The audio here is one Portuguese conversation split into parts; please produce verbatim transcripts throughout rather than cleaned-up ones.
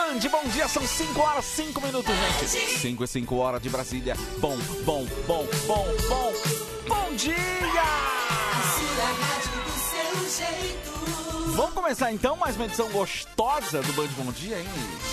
Band, bom dia, são cinco horas, cinco minutos, gente. cinco e cinco horas de Brasília. Bom, bom, bom, bom, bom. Bom dia! Vamos começar então mais uma edição gostosa do Band Bom Dia, hein?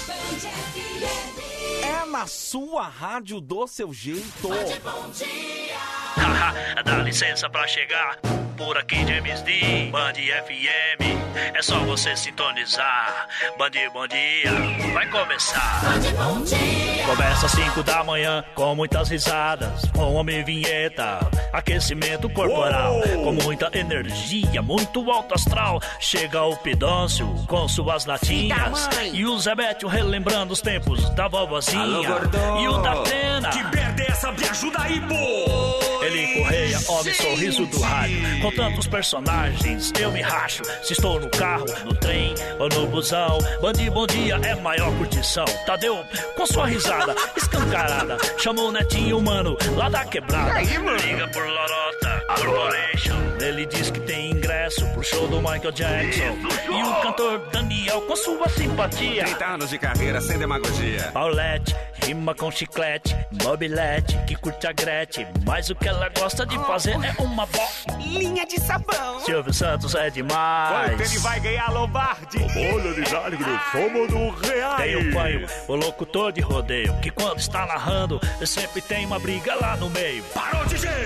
É na sua rádio do seu jeito. Band Bom Dia. Haha, dá licença pra chegar. Por aqui James D, Band F M. É só você sintonizar. Band Bom Dia, vai começar. Band Bom Dia. Começa às cinco da manhã com muitas risadas, com homem vinheta, aquecimento corporal, Uou! Com muita energia, muito alto astral. Chega o Pidôncio com suas latinhas e o Zebetio relembrando os tempos da vovozinha. Alô, e o da Atena. Que merda é essa? Me ajuda aí, pô! Ele Correia, homem sorriso do rádio. Com tantos personagens, eu me racho. Se estou no carro, no trem ou no busão, Band Bom Dia é maior curtição. Tadeu, com sua risada escancarada, chamou o netinho humano lá da quebrada. Aí, liga por Lorota Corporation. Ele diz que tem ingresso pro show do Michael Jackson. E o cantor Daniel com sua simpatia. trinta anos de carreira sem demagogia. Paulette, rima com chiclete. Mobilete, que curte a Gretchen. Mas o que ela gosta de fazer é uma bolinha de sabão. Silvio Santos é demais. Quanto ele vai ganhar, Lombardi? Olha, Lisardo, somos do real. Tem o Panho, o locutor de rodeio, que quando está narrando, sempre tem uma briga lá no meio. Parou, D J!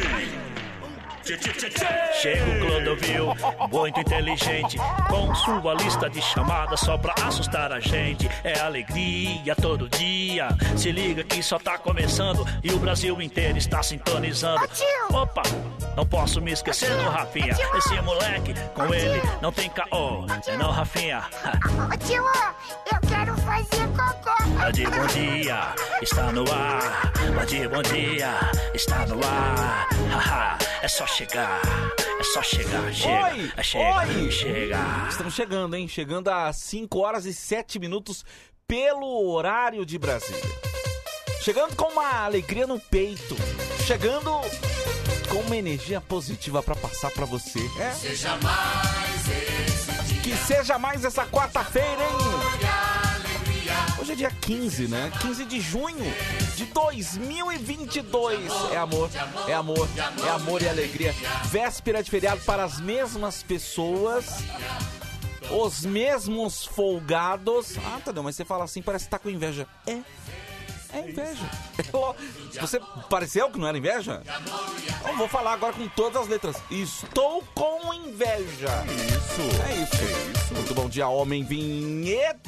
Chega o Clodovil, muito inteligente, com sua lista de chamadas só pra assustar a gente. É alegria todo dia, se liga que só tá começando e o Brasil inteiro está sintonizando. Opa, não posso me esquecer do Rafinha, esse moleque, com ele não tem caô, é não, Rafinha? Ô tio, eu quero fazer cocô. Band Bom Dia, está no ar. Band Bom Dia, está no ar. Haha, é só chegar, é só chegar, chega, Oi, é chega, oi. chega. Estamos chegando, hein? Chegando às cinco horas e sete minutos pelo horário de Brasília. Chegando com uma alegria no peito. Chegando com uma energia positiva pra passar pra você. É? Seja mais esse dia. Que seja mais essa quarta-feira, hein? Hoje é dia quinze, né? quinze de junho de dois mil e vinte e dois. É amor, é amor, é amor e alegria. Véspera de feriado para as mesmas pessoas, os mesmos folgados. Ah, Tadeu, mas você fala assim, parece que tá com inveja. É, é inveja. Você pareceu que não era inveja? Eu vou falar agora com todas as letras. Estou com inveja. Isso. É isso. É isso. Muito bom dia, homem vinheta.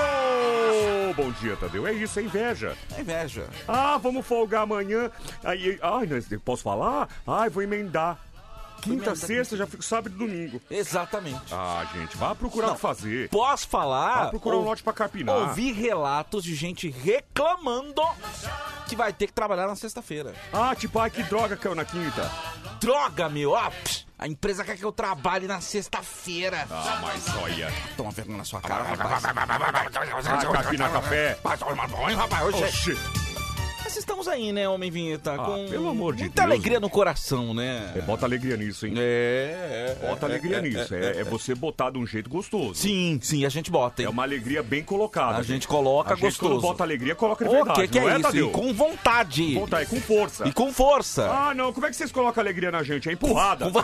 Oh, bom dia, Tadeu. É isso, é inveja. É inveja. Ah, vamos folgar amanhã. Aí, ai, não, posso falar? Ai, vou emendar. Quinta, sexta, já fico sábado e domingo. Exatamente. Ah, gente, vá procurar Não, o que fazer. Posso falar? Vá procurar um ou- lote pra carpinar. Ouvi relatos de gente reclamando que vai ter que trabalhar na sexta-feira. Ah, tipo, ai, que droga caiu na quinta. Droga, meu! Ah, psh, a empresa quer que eu trabalhe na sexta-feira. Ah, mas olha. Toma vergonha na sua cara, rapaz. Ah, carpinar café. Oxi. Mas estamos aí, né, homem vinheta? Ah, com pelo amor de muita Deus, alegria gente. no coração, né? É, bota alegria nisso, hein? É, é. Bota é, alegria é, nisso. é, É, é você botar de um jeito gostoso. Sim, sim, a gente bota, hein? É uma alegria bem colocada. A gente coloca a gente, gostoso. quando bota alegria, coloca de O verdade. que que não é é, isso? Tadeu? E com vontade. Vontade, com força. E com força. Ah, não. Como é que vocês colocam alegria na gente? É empurrada. Com vo-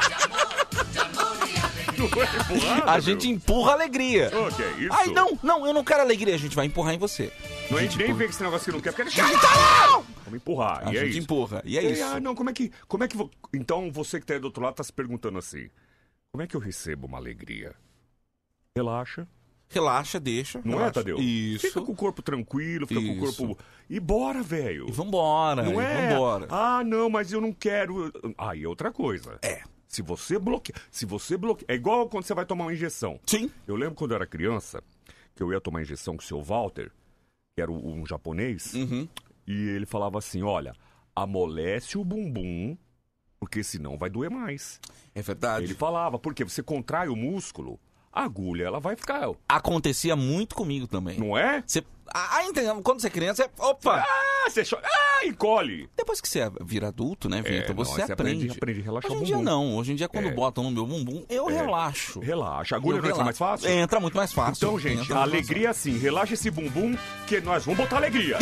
Não é empurrada, A gente empurra a alegria. meu? Ô, que é isso? Ai, não, não, eu não quero alegria. A gente vai empurrar em você. Não, a gente nem empurra. vê que esse negócio que não quer, porque a gente... Não! Vamos empurrar. A e é gente isso. empurra. E é E, isso. Ah, não, como é que... Como é que vo- Então, você que tá aí do outro lado tá se perguntando assim, como é que eu recebo uma alegria? Relaxa. Relaxa, deixa. Não relaxa. é, Tadeu? Isso. Fica com o corpo tranquilo, fica com o Isso. corpo... E bora, velho. E vambora. Não e é? vambora. Ah, não, mas eu não quero... Ah, e outra coisa. É. Se você bloqueia... Se você bloqueia... É igual quando você vai tomar uma injeção. Sim. Eu lembro quando eu era criança, que eu ia tomar injeção com o seu Walter, que era um japonês, Uhum. e ele falava assim, olha, amolece o bumbum, porque senão vai doer mais. É verdade. Ele falava, porque você contrai o músculo, a agulha, ela vai ficar... Acontecia muito comigo também. Não é? Você... Ah, entendeu? Quando você é criança, você... Opa! Ah, você chora. Ah, encolhe. Depois que você vira adulto, né, Vitor? É, não, você você aprende. aprende, aprende a relaxar Hoje em o dia bumbum. não. Hoje em dia, quando É. botam no meu bumbum, eu É. relaxo. Relaxa. A agulha Eu não entra mais relaxo. fácil? Entra muito mais fácil. Então, gente, Entra a muito mais alegria é assim. Relaxa esse bumbum que nós vamos botar alegria.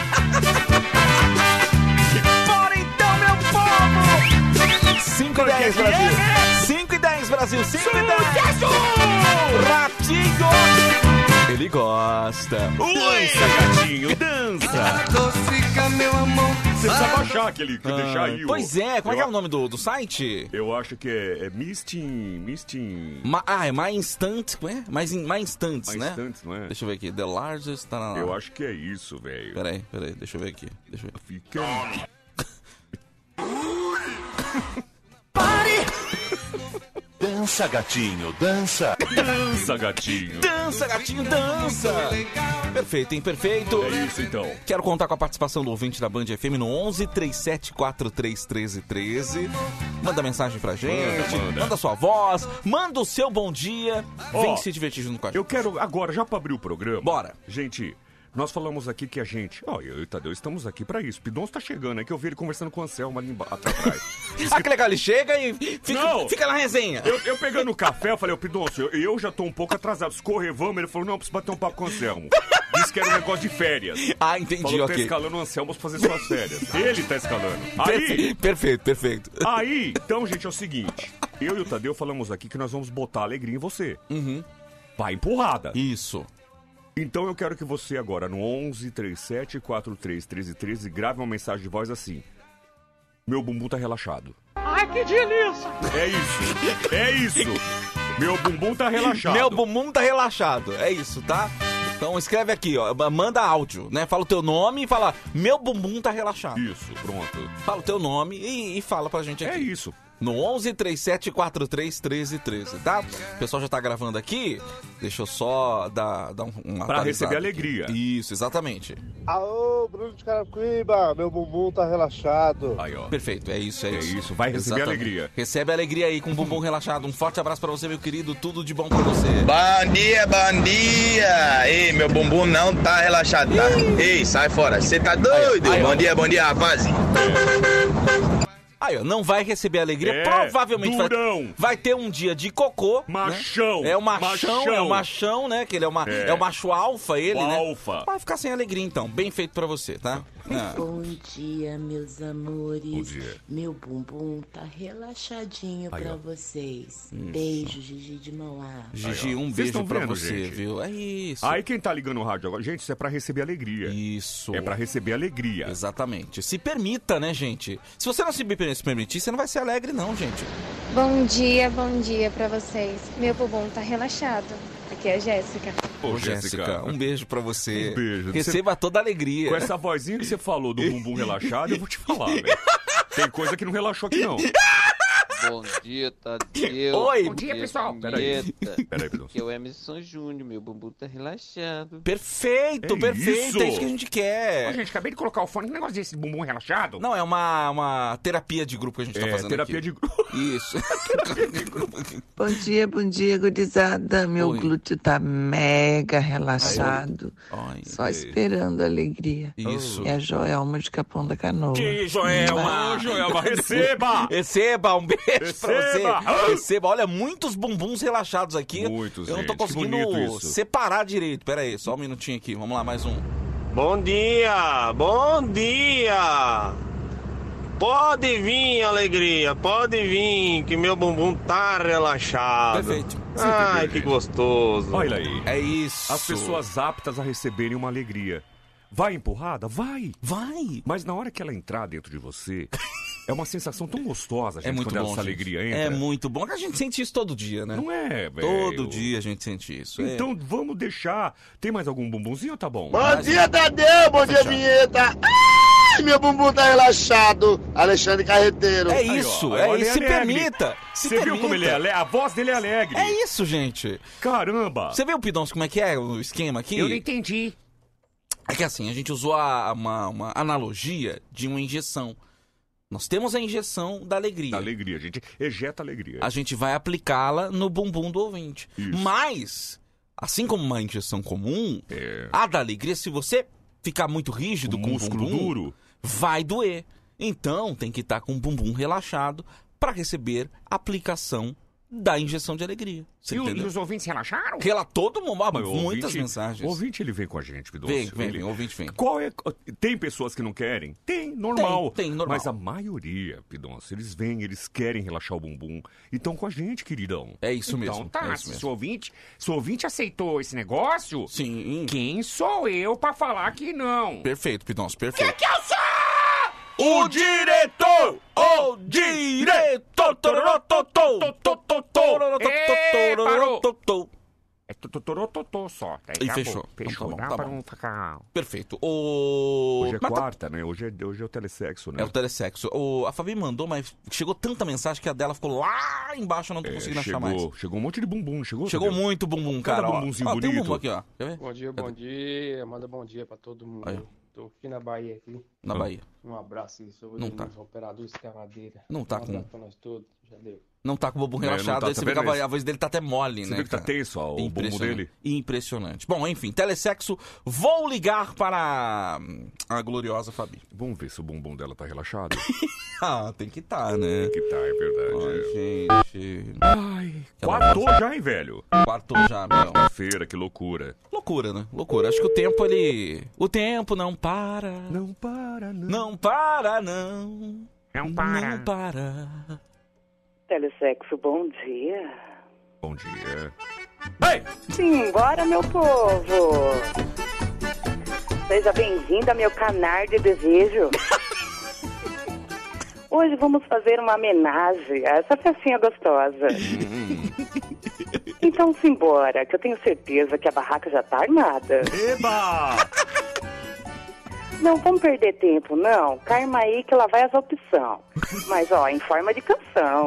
Bora então, meu povo! cinco e dez, Porque Brasil! é, né? cinco e dez, Brasil! cinco e dez! Ratinho! Ele gosta. Dança, gatinho, dança. Adocica, meu amor. Você precisa baixar aquele, deixar aí o... Pois é, como é que é o eu, nome do, do site? eu acho que é, é Mistin... Mistin... Ma, ah, é My Instant, como é? Mais, in, mais Instantes, Mais né? Instantes, não é? Deixa eu ver aqui, The Largest... Tá na... Eu acho que é isso, velho. Peraí, peraí, deixa eu ver aqui. Deixa eu ver. Fica... Dança, gatinho, dança. Dança, gatinho. Dança, gatinho, dança! Perfeito, hein? Perfeito. É isso, então. Quero contar com a participação do ouvinte da Band F M no onze, três sete quatro três, um três um três. Manda mensagem pra gente, Manda, manda. manda sua voz, manda o seu bom dia. Vem Ó, se divertir junto com a gente. Eu quero agora, já pra abrir o programa... Bora. Gente... Nós falamos aqui que a gente... Ó, eu e o Tadeu estamos aqui pra isso. Pidoncio tá chegando, é que eu vi ele conversando com o Anselmo ali embaixo, atrás. Ah, que legal, ele chega e fica, Não. fica na resenha. Eu, eu pegando o café, eu falei, ô Pidoncio, eu, eu já tô um pouco atrasado. Escorre, vamos. Ele falou, não, preciso bater um papo com o Anselmo. Disse que era um negócio de férias. Ah, entendi, Falou que tá ok. escalando o Anselmo pra fazer suas férias. Ele tá escalando. Aí, Perfe- Perfeito, perfeito. aí, então, gente, é o seguinte. Eu e o Tadeu falamos aqui que nós vamos botar alegria em você. Uhum. Vai empurrada. Isso. Então eu quero que você agora, no onze, trinta e sete, quarenta e três, treze, treze, grave uma mensagem de voz assim. Meu bumbum tá relaxado. Ai, que delícia! É isso. É isso. Meu bumbum tá relaxado. Meu bumbum tá relaxado, é isso, tá? Então escreve aqui, ó, manda áudio, né? Fala o teu nome e fala, meu bumbum tá relaxado. Isso, pronto. Fala o teu nome e, e fala pra gente aqui. É isso. No onze, trinta e sete, quarenta e três, treze, treze, tá? O pessoal já tá gravando aqui. Deixa eu só dar, dar um, um Pra receber atualizado alegria. aqui. Isso, exatamente. Aô, Bruno de Carapicuíba, meu bumbum tá relaxado. Aí, ó. Perfeito, é isso, é, É isso. isso, vai receber Exatamente. alegria. Recebe alegria aí com o bumbum relaxado. Um forte abraço pra você, meu querido. Tudo de bom pra você. Bom dia, bom dia! Ei, meu bumbum não tá relaxado, tá? Ei, sai fora, você tá doido? Aí, aí, bom ó. dia, bom dia, rapaz! Aí, ó, não vai receber alegria, É, provavelmente vai, durão. vai ter um dia de cocô. Machão. Né? É o machão, Machão. é o machão, né? Que ele é, uma, é. É. o macho alfa, ele, O né? alfa. Vai ficar sem alegria, então. Bem feito pra você, tá? Ah. Bom dia, meus amores. Bom dia. Meu bumbum tá relaxadinho Aí, pra ó. vocês. Beijo, Gigi de Mauá. Gigi, Aí, ó. um Vocês beijo tão pra vendo, você, gente? viu? É isso. Aí quem tá ligando o rádio agora, gente, isso é pra receber alegria. Isso. É pra receber alegria. Exatamente. Se permita, né, gente? Se você não se se permitir, você não vai ser alegre, não, gente. Bom dia, bom dia pra vocês. Meu bumbum tá relaxado. Aqui é a Jéssica. Ô, Jéssica, um beijo pra você. Um beijo. Receba toda a alegria. Com essa vozinha que você falou do bumbum relaxado, eu vou te falar, velho. Tem coisa que não relaxou aqui, não. Bom dia, Tadeu. Oi. Bom dia, pessoal. Peraí. Peraí, Pedro. Aqui é o Emerson Júnior, meu bumbum tá relaxado. Perfeito, É perfeito. isso. É isso que a gente quer. Ô, gente, acabei de colocar o fone. Que negócio desse bumbum relaxado? Não, é uma, uma terapia de grupo que a gente tá É, fazendo terapia aqui. de grupo. Isso. Bom dia, bom dia, gurizada. Meu Oi. glúteo tá mega relaxado. Ai, Só ai. esperando a alegria. Isso. É a Joelma de Capão da Canoa. Que Joelma! Ô, Joelma, receba! Receba, um beijo pra Receba! você. Receba. Olha, muitos bumbuns relaxados aqui. Muitos, Eu não tô gente, que conseguindo bonito isso. separar direito. Pera aí, só um minutinho aqui. Vamos lá, mais um. Bom dia, bom dia. Pode vir, alegria, pode vir, que meu bumbum tá relaxado. Perfeito. Ai, que gostoso. Olha aí. É isso. As pessoas aptas a receberem uma alegria. Vai empurrada? Vai. Vai. Mas na hora que ela entrar dentro de você, é uma sensação tão gostosa, gente, É muito quando bom, essa gente. alegria entra. É muito bom. A gente sente isso todo dia, né? Não é, velho? Todo dia a gente sente isso. é. Então vamos deixar. Tem mais algum bumbumzinho ou tá bom? Bom dia, Tadeu, bom dia, fechar. vinheta. Ai, meu bumbum tá relaxado. Alexandre Carreteiro. É Aí, isso, ó, é olha, isso. Se ele é alegre. permita. Se Você permita. viu como ele é alegre? A voz dele é alegre. É isso, gente. Caramba. Você viu, Pidoncio, como é que é o esquema aqui? Eu não entendi. É que assim, a gente usou a- uma, uma analogia de uma injeção. Nós temos a injeção da alegria. Da alegria, a gente ejeta alegria. A gente vai aplicá-la no bumbum do ouvinte. Isso. Mas, assim como uma injeção comum, É. a da alegria, se você ficar muito rígido, o com músculo o bumbum, duro, vai doer. Então, tem que estar com o bumbum relaxado para receber a aplicação da injeção de alegria. E, o, e os ouvintes relaxaram? Rela todo mundo, ah, Mas muitas ouvinte, mensagens. O ouvinte, ele vem com a gente, Pidoncio. Vem, vem, ele... vem, o ouvinte vem. Qual é... Tem pessoas que não querem? Tem, normal. Tem, tem, normal. Mas a maioria, Pidoncio, eles vêm, eles querem relaxar o bumbum. E estão com a gente, queridão. É isso então, mesmo. Então tá, é isso se mesmo. o ouvinte, se o ouvinte aceitou esse negócio, sim. Quem sou eu pra falar que não? Perfeito, Pidoncio, perfeito. Que que eu sou? O diretor! O diretor! Ei, parou! É totorototô só. E fechou. Fechou. Então, Dá tá pra bom. não ficar... Perfeito. O... Hoje é mas quarta, tá... né? Hoje é, hoje é o telesexo, né? É o telesexo. O... A Fabi mandou, mas chegou tanta mensagem que a dela ficou lá embaixo, eu não tô é, conseguindo chegou, achar mais. Chegou um monte de bumbum, chegou? Chegou Tadeu? muito bumbum, cara. Cada bumbumzinho ó, bonito. Tem um bumbum aqui, ó. Quer ver? Bom dia, bom dia. Manda bom dia pra todo mundo. Aí. Tô aqui na Bahia aqui. Na Bahia. Um abraço aí, sou o Não tá. operador de escavadeira. Não tá um com... abraço pra nós todos, já deu. Não tá com o bumbum É, relaxado, tá, aí tá você vê que a, vendo voz- a voz dele tá até mole, Você né? vê que tá cara? tenso, ó, o bumbum Impressionante. dele. Impressionante. Bom, enfim, telesexo, vou ligar para hum, a gloriosa Fabi. Vamos ver se o bumbum dela tá relaxado. Ah, tem que tá, né? Tem que tá, é verdade. Ai, gente. Ai, quartou já, hein, velho? Quartou já, meu. Quarta-feira, que loucura. Loucura, né? Loucura. Acho que o tempo, ele... O tempo não para. Não para, não. Não para, não. Não para. Não para. Telesexo, bom dia. Bom dia. Ei! Simbora, meu povo! Seja bem-vindo ao meu canal de desejo. Hoje vamos fazer uma homenagem a essa festinha gostosa. Então simbora, que eu tenho certeza que a barraca já tá armada. Eba! Não vamos perder tempo, não. Calma aí que lá vai as opções. Mas, ó, em forma de canção.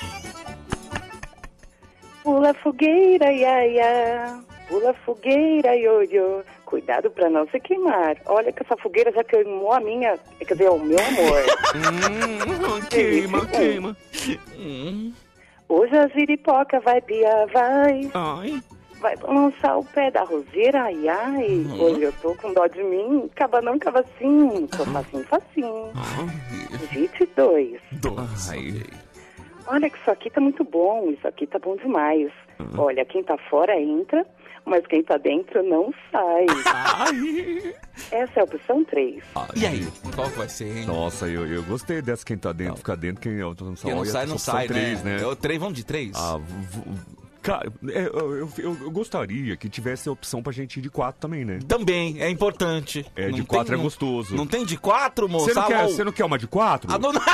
Pula fogueira, ia, ia. Pula fogueira, ioiô. Cuidado pra não se queimar. Olha que essa fogueira já queimou a minha... Quer dizer, o meu amor. Hum, queima, queima. Hum. Hoje a giripoca vai piar, vai. Ai. Vai balançar o pé da roseira, ai, ai. Uhum. Hoje eu tô com dó de mim. Acaba não, acaba assim. Tô facinho, facinho. vinte e dois. Ai. Olha que isso aqui tá muito bom. Isso aqui tá bom demais. Uhum. Olha, quem tá fora entra, mas quem tá dentro não sai. Ai. Essa é a opção três. E aí? Qual vai ser, hein? Nossa, eu, eu gostei dessa. Quem tá dentro, fica dentro. Quem, eu, não, Quem não sai, não sai, três, né? né? Eu, três, vamos de três? Ah, v- v- cara, é, eu, eu, eu- eu gostaria que tivesse a opção pra gente ir de quatro também, né? Também, é importante. É, Não de tem- quatro é não- gostoso. Não tem de quatro, moça? Você não, quer, Alô? você não quer uma de quatro? Ah, não, não.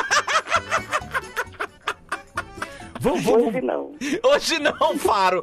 Vamos, vamos, Hoje não. Hoje não, Faro.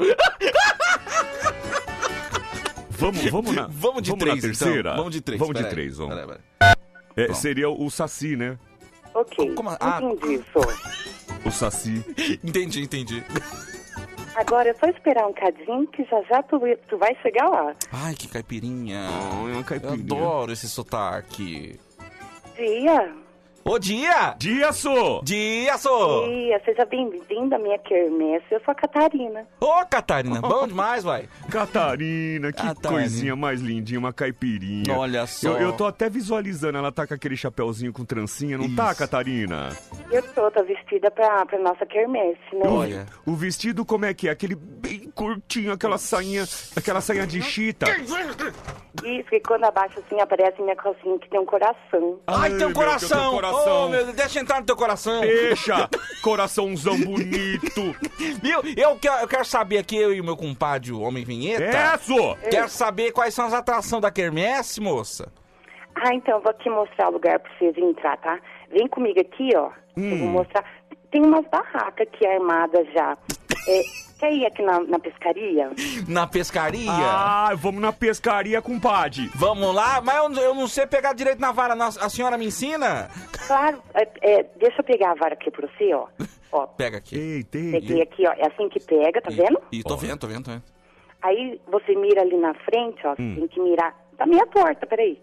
vamos, vamos na, Vamos de três, na terceira? então. Vamos de três, Vamos de peraí. três, vamos. Peraí, peraí. É, Pronto. seria o Saci, né? Ok, Como- ah. entendi isso. O Saci. Entendi, entendi. Agora é só esperar um cadinho que já já tu, tu vai chegar lá. Ai, que caipirinha. Oh, é uma caipirinha. Eu adoro esse sotaque. Dia, Ô, Dia! Dia, sou! Dia, sou! dia, seja bem-vinda à minha quermesse. Eu sou a Catarina. Ô, Catarina, bom demais, vai. Catarina, que Catarina. coisinha mais lindinha, uma caipirinha. Olha só. Eu, eu tô até visualizando, ela tá com aquele chapeuzinho com trancinha, não tá, Isso. Catarina? Eu tô, tô vestida pra, pra nossa quermesse, né? Olha. O vestido como é que é? Aquele bem curtinho, aquela sainha, aquela sainha de chita. Isso, que quando abaixa assim aparece minha calcinha que tem um coração. Ai, tem um meu Deus, coração! tem um coração. Ô, meu Deus, deixa entrar no teu coração. Deixa, coraçãozão bonito. Viu? Eu quero, eu quero saber aqui, eu e o meu compadre, o Homem Vinheta. É, só. Quero saber quais são as atrações da quermesse, moça. Ah, então, vou aqui mostrar o lugar pra vocês entrar, tá? Vem comigo aqui, ó. Eu vou mostrar. Tem umas barracas aqui armadas já. É, quer ir aqui na, na pescaria? Na pescaria? Ah, vamos na pescaria, compadre. Vamos lá? Mas eu, eu não sei pegar direito na vara. não. A senhora me ensina? Claro, é, é, deixa eu pegar a vara aqui pra você, ó. Ó, Pega aqui. Eita, peguei aqui, ó. É assim que pega, tá vendo? Ih, tô vendo, tô vendo, tô vendo. Aí você mira ali na frente, ó. Hum. Tem que mirar. Tá meia torta, peraí.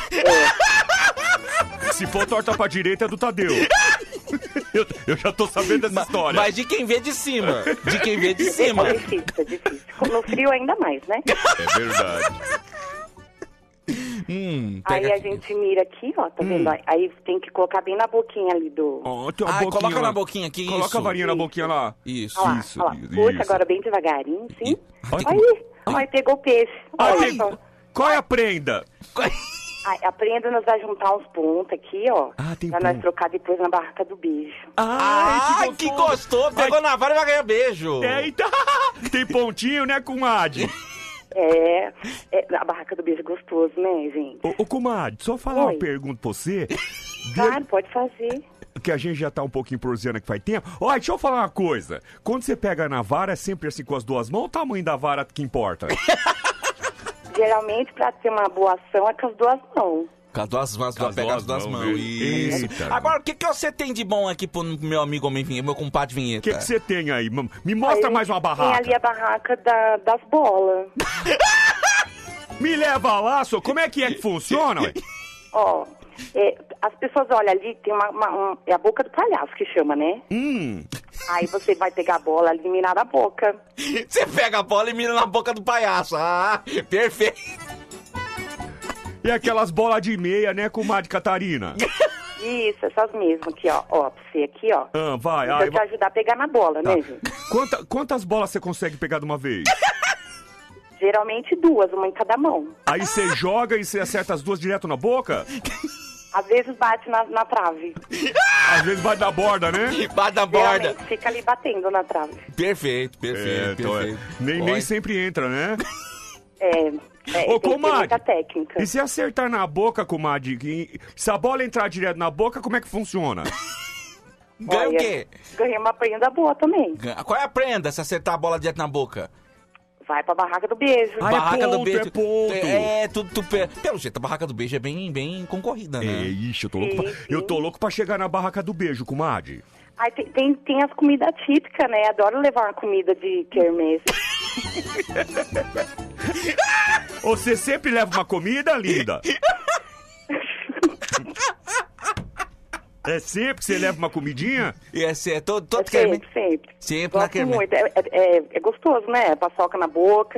É, Se for torta pra direita, é do Tadeu. eu, eu já tô sabendo dessa história. Mas de quem vê de cima. De quem vê de cima. é difícil, é difícil. No frio ainda mais, né? É verdade. Hum, Aí pega a aqui. gente mira aqui, ó, tá vendo? Aí tem que colocar bem na boquinha ali do... Ó, tem uma Ai, boquinha coloca lá. na boquinha aqui, Coloca isso. a varinha na boquinha lá. Isso. Olha lá, Isso, olha lá. isso. Puxa, agora bem devagarinho, sim. Ai, Olha aí, olha, pegou o peixe. Ai, Olha tem- só. Qual é a prenda? Ai, aprenda nos a juntar uns pontos aqui, ó. Ah, tem pra nós ponto. trocar depois na barraca do beijo. Ai, que gostou. Pegou na vara e vai ganhar beijo. É, então, tem pontinho, né, comadre? É, é, a barraca do beijo é gostoso, né, gente? Ô, ô, comadre, só falar Oi. uma pergunta pra você. Claro, pode fazer. Que a gente já tá um pouquinho proseando aqui faz tempo. Olha, deixa eu falar uma coisa. Quando você pega na vara, é sempre assim com as duas mãos ou o tamanho da vara que importa? Geralmente, pra ter uma boa ação, é com as duas mãos. Com as duas mãos, Com as pega as duas duas mãos, mãos. Eita. Isso. Agora, o que, que você tem de bom aqui pro meu amigo homem vinheta, meu compadre O vinheta? que que você tem aí? Mam- Me mostra Aí mais uma Tem barraca. ali a barraca da- das bolas. Me leva lá, só. Como é que é que funciona? ué? Ó, é, as pessoas olham ali, tem uma, uma- um- é a boca do palhaço que chama, né? Hum. Aí você vai pegar a bola ali e mirar na boca. Você pega a bola e mira na boca do palhaço. Ah, perfeito. E aquelas bolas de meia, né, comadre Catarina? Isso, essas mesmas aqui, ó. Ó, pra você aqui, ó. Ah, vai. Pra Ai, eu te vai. ajudar a pegar na bola, Tá. né, gente? Quanta- quantas bolas você consegue pegar de uma vez? Geralmente duas, uma em cada mão. Aí você joga e você acerta as duas direto na boca? Às vezes bate na, na trave. Às vezes vai da borda, né? Bate na borda. Geralmente fica ali batendo na trave. Perfeito, perfeito, É, então é. perfeito. Nem, Olha. nem sempre entra, né? É, é Ô, tem que ter comadre, muita técnica. e se acertar na boca, comadre, e- se a bola entrar direto na boca, como é que funciona? Ganha o Olha, quê? Ganhei uma prenda boa também. Ganha- Qual é a prenda se acertar a bola direto na boca? Vai pra barraca do beijo. Ah, é barraca do ponto, beijo. é ponto. É, tudo, tudo pe- pelo jeito, a barraca do beijo é bem, bem concorrida, É, né? ixi, eu tô louco, Sim, pra, sim. eu tô louco pra chegar na barraca do beijo, comadre. Aí tem, tem, tem as comidas típicas, né? Adoro levar uma comida de quermesse. Você sempre leva uma comida, linda? É sempre que você leva uma comidinha? E esse é todo, todo É quermesse. sempre, sempre. Sempre na Gosto quermesse. muito. É, é, é- é gostoso, né? Paçoca na boca.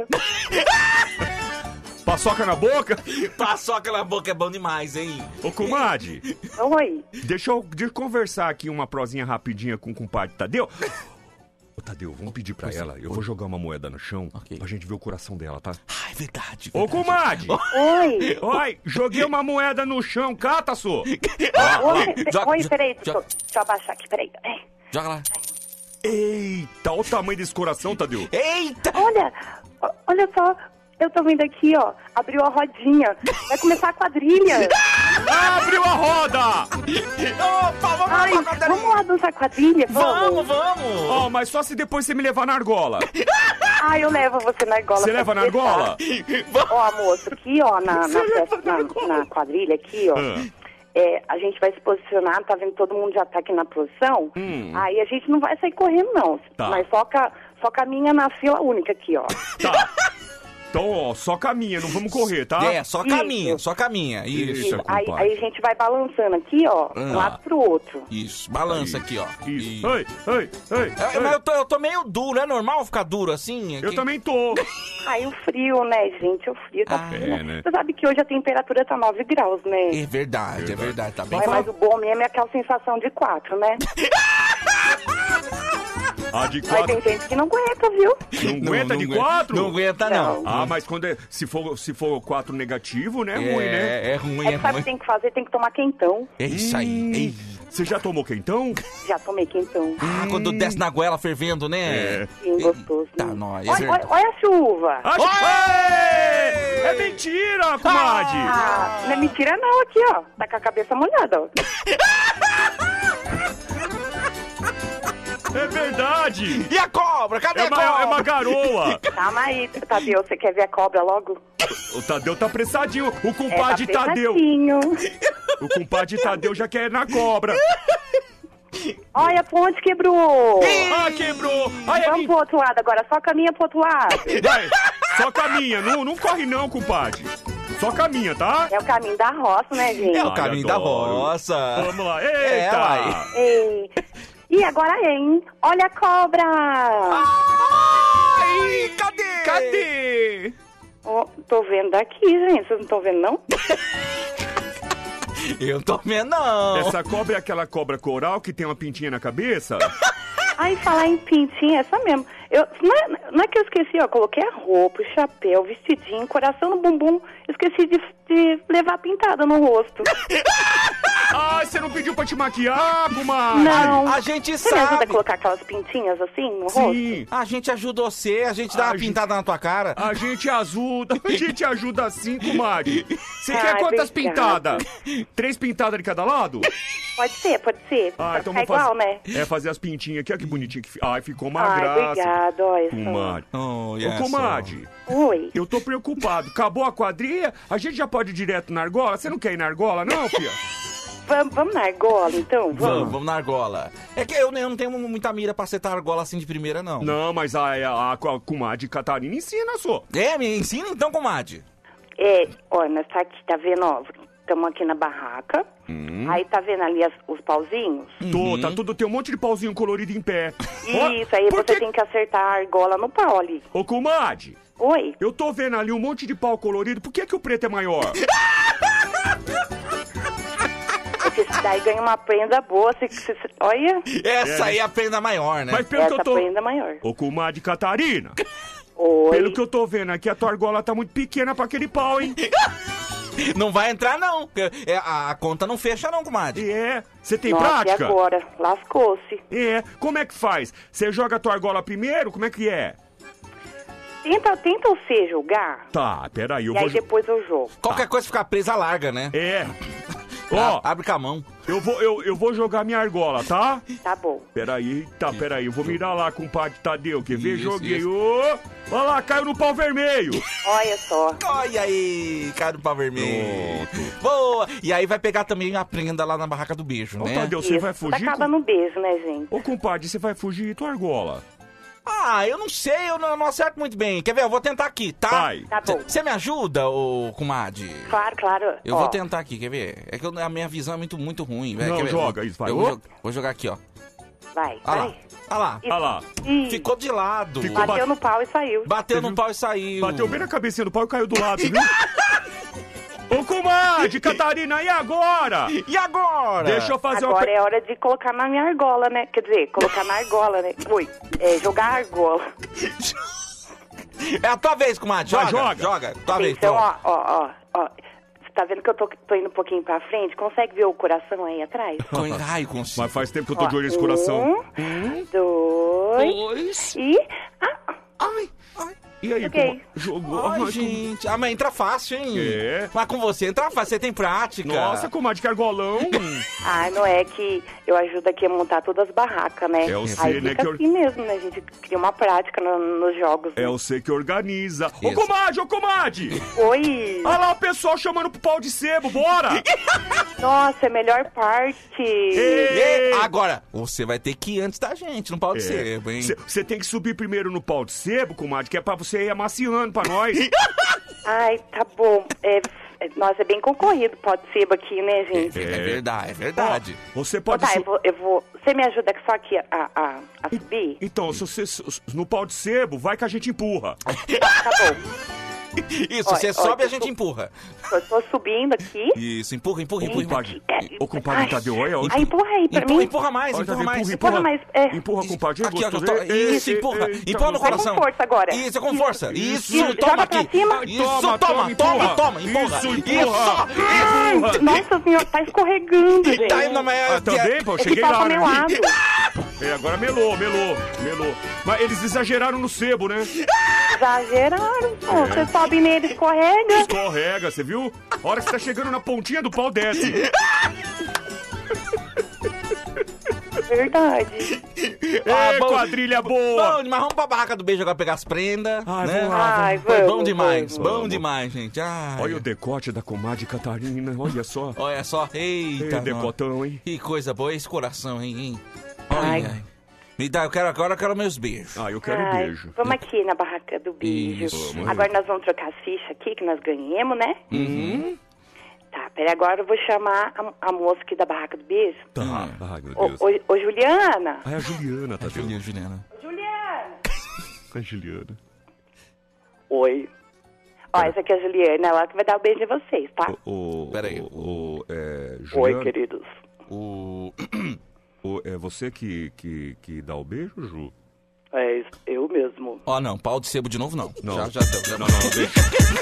Paçoca na boca? Paçoca na boca é bom demais, hein? Ô, comadre, Oi. deixa eu, deixa eu conversar aqui uma prosinha rapidinha com o compadre Tadeu. Ô, Tadeu, vamos pedir pra ela. Eu vou jogar uma moeda no chão Ok. pra gente ver o coração dela, tá? Ah, é verdade. Ô, comadre! Oi. Oi, joguei uma moeda no chão, cata, sô! Oi, pe- joga- Oi, joga- peraí. Deixa, joga. eu- deixa eu abaixar aqui, peraí. É. Joga lá. Eita, olha o tamanho desse coração, Tadeu. Eita! Olha, ó, olha só. Eu tô vendo aqui, ó. Abriu a rodinha. Vai começar a quadrilha. Abriu a roda! Opa, vamos Ai, lá, Catarina. vamos lá dançar quadrilha? Vamos, vamos! Ó, mas só se depois você me levar na argola. Ai, eu levo você na argola. Você pra leva na te deixar. argola? Ó, moço, aqui, ó, na, na, festa, na, na quadrilha aqui, ó. Ah. É, a gente vai se posicionar, tá vendo? Todo mundo já tá aqui na posição. Hum. Aí a gente não vai sair correndo, não. Tá. Mas só, ca, só caminha na fila única aqui, ó. Tá. Então, ó, só caminha, não vamos correr, tá? É, só caminha, só caminha. Isso. Isso. Aí, compadre. aí a gente vai balançando aqui, ó, Ah. um lado pro outro. Isso, balança aqui, ó. Isso. Ei, ei, ei. É, mas eu tô, eu tô meio duro, é normal ficar duro assim? Eu Que- também tô. Aí o frio, né, gente? O frio tá Ah, frio, é, né? Você sabe que hoje a temperatura tá nove graus, né? É verdade, é verdade, tá bem. Mas, mas o bom mesmo é aquela sensação de quatro, né? A de Mas quatro. tem gente que não aguenta, viu? Não aguenta de quatro? Não aguenta, não. Ah, mas quando é, se for, se for quatro negativo, né? É ruim, né? É, é ruim, É é que sabe o ruim. que tem que fazer? Tem que tomar quentão. É isso aí. Ei. Você já tomou quentão? Já tomei quentão. Ah, quando desce na goela fervendo, né? É. Sim, gostoso. Tá, né? nóis. Olha, olha, olha a chuva. Acho que... É mentira, comadre! Ah, não é mentira não aqui, ó. Tá com a cabeça molhada, ó. É verdade! E a cobra? Cadê É a uma, cobra? é uma garoa! Calma aí, Tadeu. Você quer ver a cobra logo? O Tadeu tá apressadinho. O É, compadre tá Tadeu. pesadinho. O compadre Tadeu já quer ir na cobra. Olha, a ponte quebrou. Ah, quebrou! Ai, é Vamos min- pro outro lado agora. Só caminha pro outro lado. Vai, só caminha. Não, não corre não, compadre. Só caminha, tá? É o caminho da roça, né, gente? É o Ai, caminho adoro. da roça. Vamos lá. É, Eita! vai. Ei. E agora, hein? Olha a cobra. Ai, cadê? Cadê? Tô, tô vendo daqui, gente. Vocês não estão vendo, não? Eu tô vendo, não. Essa cobra é aquela cobra coral que tem uma pintinha na cabeça? Aí, falar em pintinha, essa mesmo. Eu, não, é, não é que eu esqueci, ó. Coloquei a roupa, o chapéu, o vestidinho, coração no bumbum. Esqueci de, de levar a pintada no rosto. Ai, você não pediu pra te maquiar, comadre? Não. A gente você sabe. Você me ajuda a colocar aquelas pintinhas assim no Sim. rosto? A gente ajuda você, a gente dá A uma gente- pintada na tua cara. A gente ajuda, a gente ajuda sim, comadre. Você Ai, quer quantas obrigada. pintadas? Três pintadas de cada lado? Pode ser, pode ser. Ah, Pra então ficar vamos fazer. igual, né? É fazer as pintinhas aqui, olha que bonitinho que fi- Ai, ficou uma Ai, graça. obrigada, olha só. Comadre. Oh, Ô, yes, comadre, Oi. eu tô preocupado. Acabou a quadrilha? A gente já pode ir direto na argola? Você não quer ir na argola, não, filha? Vamos, vamos na argola, então? Vamos, Vamos. vamos na argola. É que eu, eu não tenho muita mira pra acertar a argola assim de primeira, não. Não, mas a, a, a comadre Catarina ensina, só. É, me ensina então, comadre. É, olha, nós tá aqui, tá vendo, ó? Estamos aqui na barraca. Hum. Aí tá vendo ali as- os pauzinhos? Tô, tá tudo, tem um monte de pauzinho colorido em pé. Ó, Isso, aí por você que- tem que acertar a argola no pau ali. Ô, comadre, Oi? eu tô vendo ali um monte de pau colorido, por que que o preto é maior? Porque esse daí ganha uma prenda boa. Se, se, se- olha, Essa É. aí é a prenda maior, né? Mas pelo que essa eu tô... prenda maior. Ô, comadre Catarina, Oi? pelo que eu tô vendo aqui, a tua argola tá muito pequena pra aquele pau, hein? Não vai entrar, não. porque é, a, a conta não fecha, não, comadre. É, você tem Nossa, prática? e agora? Lascou-se. É, como é que faz? Você joga a tua argola primeiro? Como é que é? Tenta, tenta você jogar. Tá, peraí, eu e aí vou... jo- depois eu jogo. Qualquer coisa ficar presa, larga, né? É. Ó, Abre com a mão. eu vou, eu, eu vou jogar minha argola, tá? Tá bom. Peraí, tá, peraí, eu vou mirar lá com o padre Tadeu, quer ver? Isso, Joguei, isso. ô! Olha lá, caiu no pau vermelho! Olha só. Olha aí, cara do pau vermelho. Boa! E aí vai pegar também a prenda lá na barraca do beijo, Ô, né? Tadeu, você Isso, vai tudo fugir? acaba com- no beijo, né, gente? Ô, compadre, você vai fugir tua argola? Ah, eu não sei, eu não, eu não acerto muito bem. Quer ver? Eu vou tentar aqui, tá? Vai. Tá bom. Você me ajuda, ô comadre? Claro, claro. Eu Ó, vou tentar aqui, quer ver? É que eu- a minha visão é muito, muito ruim, velho. Não, Quer ver? joga Eu- isso, vai. Eu Ô. vou, jo- vou jogar aqui, ó. Vai, Olha lá. vai. Olha lá. Olha lá. Ih, Ficou de lado. Ficou bateu no pau e saiu. Bateu Você no viu? pau e saiu. Bateu bem na cabecinha do pau e caiu do lado, viu? Ô, comadre, Catarina, e agora? E agora? Deixa eu fazer uma... Agora pe- é hora de colocar na minha argola, né? Quer dizer, colocar na argola, né? Oi, é, jogar a argola. É a tua vez, comadre. Joga, Vai, joga. joga. Tua vez, Então, pronto. ó, ó, ó, ó. Você tá vendo que eu tô, tô indo um pouquinho pra frente? Consegue ver o coração aí atrás? Com- Ai, consigo. Mas faz tempo que eu tô Ó, de olho nesse coração. Um, dois, Dois. e... Ah, Ai, ai. E aí, Joguei. como... Jogou. Ai, Ai, gente. Ah, mas entra fácil, hein? É. Mas com você entra fácil, você tem prática. Nossa, comadre, que argolão. ah, não é que eu ajudo aqui a montar todas as barracas, né? É, eu sei, Aí né, fica que eu- assim mesmo, né? A gente cria uma prática no- nos jogos. É né? você que organiza. Ô, Isso. comadre, ô, comadre. Oi! Olha lá o pessoal chamando pro pau de sebo, bora. Nossa, é a melhor parte! Ei. E agora, você vai ter que ir antes da gente, não pode ser, hein? Você tem que subir primeiro no pau de sebo, comadre, que é pra você ir amaciando pra nós. Ai, tá bom. É, é- nossa, é bem concorrido, pode ser aqui, né, gente? É, é verdade, é verdade. Ó, você Então pode... tá, su- eu vou, eu vou... Você me ajuda só aqui a, a, a subir? Então, se você su- no pau de sebo, vai que a gente empurra. Tá bom. Isso, Olha, você olha, sobe e a eu gente tô- empurra. Eu tô subindo aqui. Isso, empurra, empurra, empurra. empurra. Compadre, ô, compadre Ai. Tadeu, olha... Ah, empurra aí pra Empurra, mim. empurra mais, Olha, empurra Tadeu, mais. Empurra mais, é. Empurra, compadre. Aqui, ó, gostoso. que eu tô- Isso, Ei, empurra. ei, Empurra no tá- coração. com força agora. Isso, com força. Isso, Isso, toma joga pra aqui. cima. Isso, Toma, toma, toma, toma, empurra. toma, empurra. Isso, empurra. Ai, nossa senhora, tá escorregando, gente. Tá indo, mas Ah, também, pô, Esse cheguei pau lá, tá né? meu lado. É, agora melou, melou, melou. Mas eles exageraram no sebo, né? Exageraram. Pô, você sobe nele, escorrega. Escorrega, você viu? A hora que você tá chegando na pontinha do pau, desce. Verdade. Ah, Ei, bom. quadrilha boa. Bom, mas vamos pra barraca do beijo agora pegar as prendas. Ai, né? vamos lá, Ai, Foi vamos, bom demais, vamos. bom demais, gente. Ai. Olha o decote da comadre Catarina, olha só. Olha só, eita. Ei, decotão, hein? Que coisa boa esse coração, hein? hein? Olha, Ai. ai. Me dá, eu quero agora, eu quero meus beijos. Ah, eu quero Ai, beijo. Vamos aqui na barraca do beijo. Isso, vamos. Agora nós vamos trocar as fichas aqui, que nós ganhamos, né? Uhum. Tá, peraí, agora eu vou chamar a, a moça aqui da barraca do beijo. Tá. Hum. Ai, meu Ô, Deus. ô, ô, Juliana. Ah, é a Juliana, tá vendo? Juliana, Juliana. Juliana. A Juliana. Oi. Ó, essa aqui é a Juliana, ela que vai dar o beijo em vocês, tá? O, Peraí. O, o, é, Oi, Juliana, queridos. O... o- é você que, que, que dá o beijo, Ju? É, eu mesmo. Ó, não, pau de sebo de novo não. Não. Já, já, já. Não, não, deixa.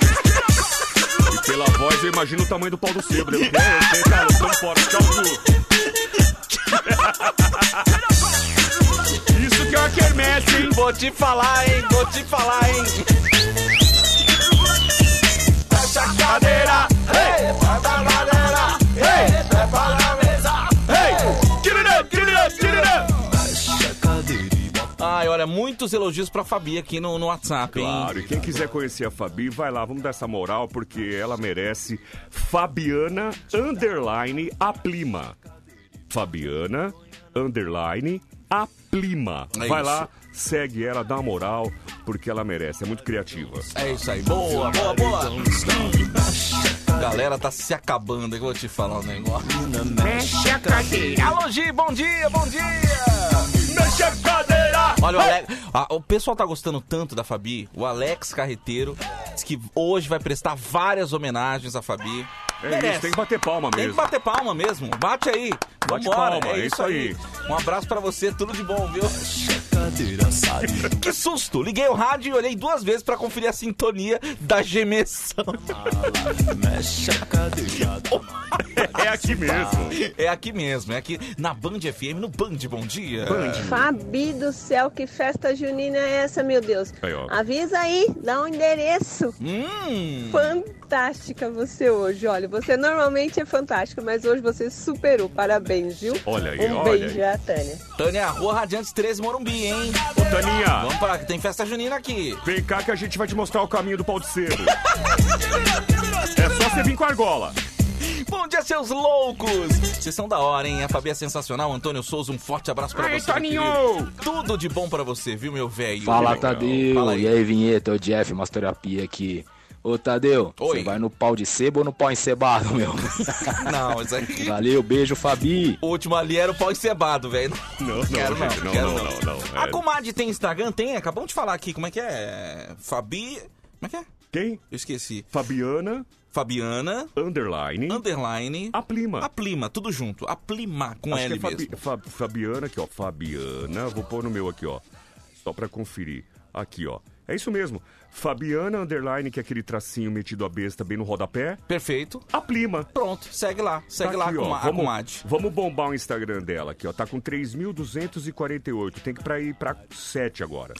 E pela voz eu imagino o tamanho do pau do sebo. Né? Eu sei, cara, eu tô fora. Tchau, Ju. Isso que é uma quermesse, hein? Vou te falar, hein? Vou te falar, hein? Fecha a cadeira, ei! Fecha a cadeira, ei! Fecha a mesa, ei! Tira it, tira it, tira it! Ai, olha, muitos elogios pra Fabi aqui no, no WhatsApp, hein? Claro, e quem quiser conhecer a Fabi, vai lá, vamos dar essa moral, porque ela merece. Fabiana, underline, Aplima. Fabiana, underline, Aplima. É vai isso. lá, segue ela, dá uma moral, porque ela merece, é muito criativa. É isso aí, boa, boa, boa! Galera, tá se acabando, que eu vou te falar um negócio. Mexe a cadeira. Alô, Gi, bom dia, bom dia! Mexe a cadeira! Olha, o, Ale... ah, o pessoal tá gostando tanto da Fabi, o Alex Carreteiro disse que hoje vai prestar várias homenagens à Fabi. É Merece. isso, tem que bater palma Tem que mesmo. bater palma mesmo. Bate aí. Bate Vambora. palma, é é isso isso aí. aí. Um abraço pra você, tudo de bom, viu? Que susto! Liguei o rádio e olhei duas vezes pra conferir a sintonia da gemessão. É aqui mesmo. É aqui mesmo, é aqui na Band F M, no Band Bom Dia. Fabi do céu, que festa junina é essa, meu Deus? Aí, ó. Avisa aí, dá um endereço. Hum. Fantástica você hoje, olha, você normalmente é fantástica, mas hoje você superou, parabéns, viu? Olha aí, um olha beijo, aí. é a Tânia. Tânia, Rua Radiantes treze, Morumbi, hein? Ô, Taninha, Vamos pra lá, que tem festa junina aqui. vem cá que a gente vai te mostrar o caminho do pau de sebo. É só você vir com a argola. Bom dia, seus loucos! Vocês são da hora, hein? A Fabi é sensacional. Antônio Souza, um forte abraço pra Ai, você, meu Toninho! querido. Tudo de bom pra você, viu, meu velho? Fala, Que legal. Tadeu. Fala aí. E aí, vinheta, o Jeff, Masterapia aqui. Ô, Tadeu, Oi. você vai no pau de sebo ou no pau encebado, meu? Não, isso aqui... Valeu, beijo, Fabi. O último ali era o pau encebado, velho. Não, não, Quero não, gente, não, quero não, não. não, não. A É. comadre tem Instagram? Tem? Acabamos de falar aqui. Como é que é? Fabi... Como é que é? Quem? Eu esqueci. Fabiana, Fabiana, underline, underline... Aplima. Aplima, tudo junto. Aplima, com Acho L que é Fabi- mesmo. Fa- Fabiana aqui, ó. Fabiana, vou pôr no meu aqui, ó. Só pra conferir. Aqui, ó. É isso mesmo. Fabiana, underline, que é aquele tracinho metido a besta bem no rodapé. Perfeito. Aplima. Pronto, segue lá. Segue Tá lá aqui, com ó. a Vamos, comadre. vamos bombar o Instagram dela aqui, ó. Tá com três mil duzentos e quarenta e oito. Tem que pra ir pra sete agora.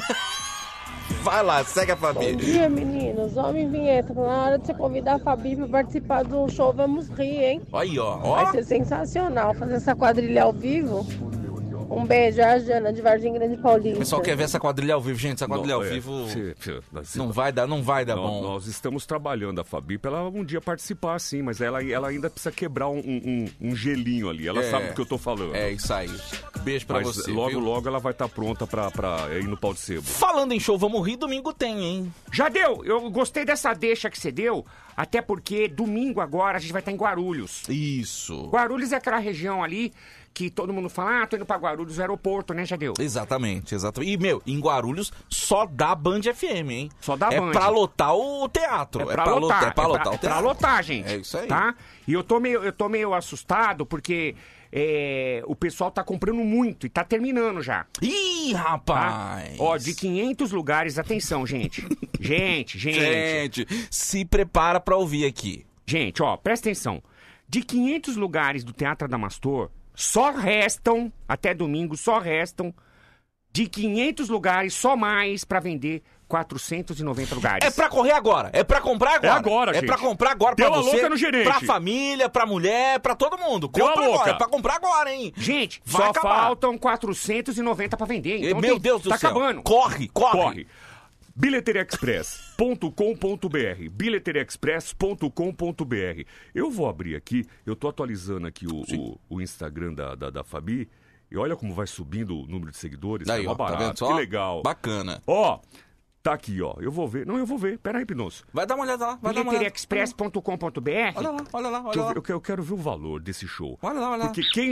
Vai lá, segue a Fabi. Bom dia, meninos. Homem vinheta. Tá na hora de você convidar a Fabi pra participar do show Vamos Rir, hein? Aí, ó. Vai Ó. ser sensacional fazer essa quadrilha ao vivo. Um beijo, a Jana de Vargem Grande Paulista. O pessoal quer ver essa quadrilha ao vivo, gente. Essa quadrilha Não, ao é, vivo se- se- se- não vai dar, não vai dar Nós, bom. nós estamos trabalhando a Fabi pra ela um dia participar, sim, mas ela, ela ainda precisa quebrar um, um- um gelinho ali. Ela É. sabe do que eu tô falando. É isso aí. Beijo pra mas você. logo, viu? logo ela vai estar pronta pra, pra ir no pau de sebo. Falando em show Vamos Rir, domingo tem, hein? Já deu, eu gostei dessa deixa que você deu, até porque domingo agora a gente vai estar em Guarulhos. Isso. Guarulhos é aquela região ali que todo mundo fala, ah, tô indo pra Guarulhos, aeroporto, né, já deu. Exatamente, exatamente. E, meu, em Guarulhos só dá Band F M, hein? Só dá é Band. É pra lotar o teatro. É pra lotar, É pra é lotar pra, o é pra teatro. lotar, gente. É isso aí. Tá? E eu tô meio, eu tô meio assustado porque é, o pessoal tá comprando muito e tá terminando já. Ih, Tá? rapaz! Ó, de quinhentos lugares, atenção, gente. gente, gente. Gente, se prepara pra ouvir aqui. Gente, ó, presta atenção. De quinhentos lugares do Teatro Adamastor, só restam, até domingo, só restam, de quinhentos lugares, só mais pra vender quatrocentos e noventa lugares. É pra correr agora, é pra comprar agora. É agora, É gente. pra comprar agora pra Deu a você, louca no gerente. pra família, pra mulher, pra todo mundo. Deu a Compra louca. agora, é pra comprar agora, hein? Gente, Vai só acabar. faltam quatrocentos e noventa pra vender. Então Meu tem- Deus do tá céu. acabando. Corre, corre. Corre. bilheteria express ponto com ponto b r bilheteria express ponto com ponto b r. Eu vou abrir aqui, eu tô atualizando aqui o, o, o Instagram da, da, da Fabi, e olha como vai subindo o número de seguidores. Aí, é mó ó, tá barato, vendo só? que legal. Bacana. Ó, tá aqui, ó, eu vou ver. Não, eu vou ver, pera aí, Pinoso. Vai dar uma olhada lá, vai dar uma bilheteria olhada. express ponto com ponto b r. Olha lá, olha lá, Que olha eu, lá. eu, quero, eu quero ver o valor desse show. Olha lá, olha lá. Porque quem...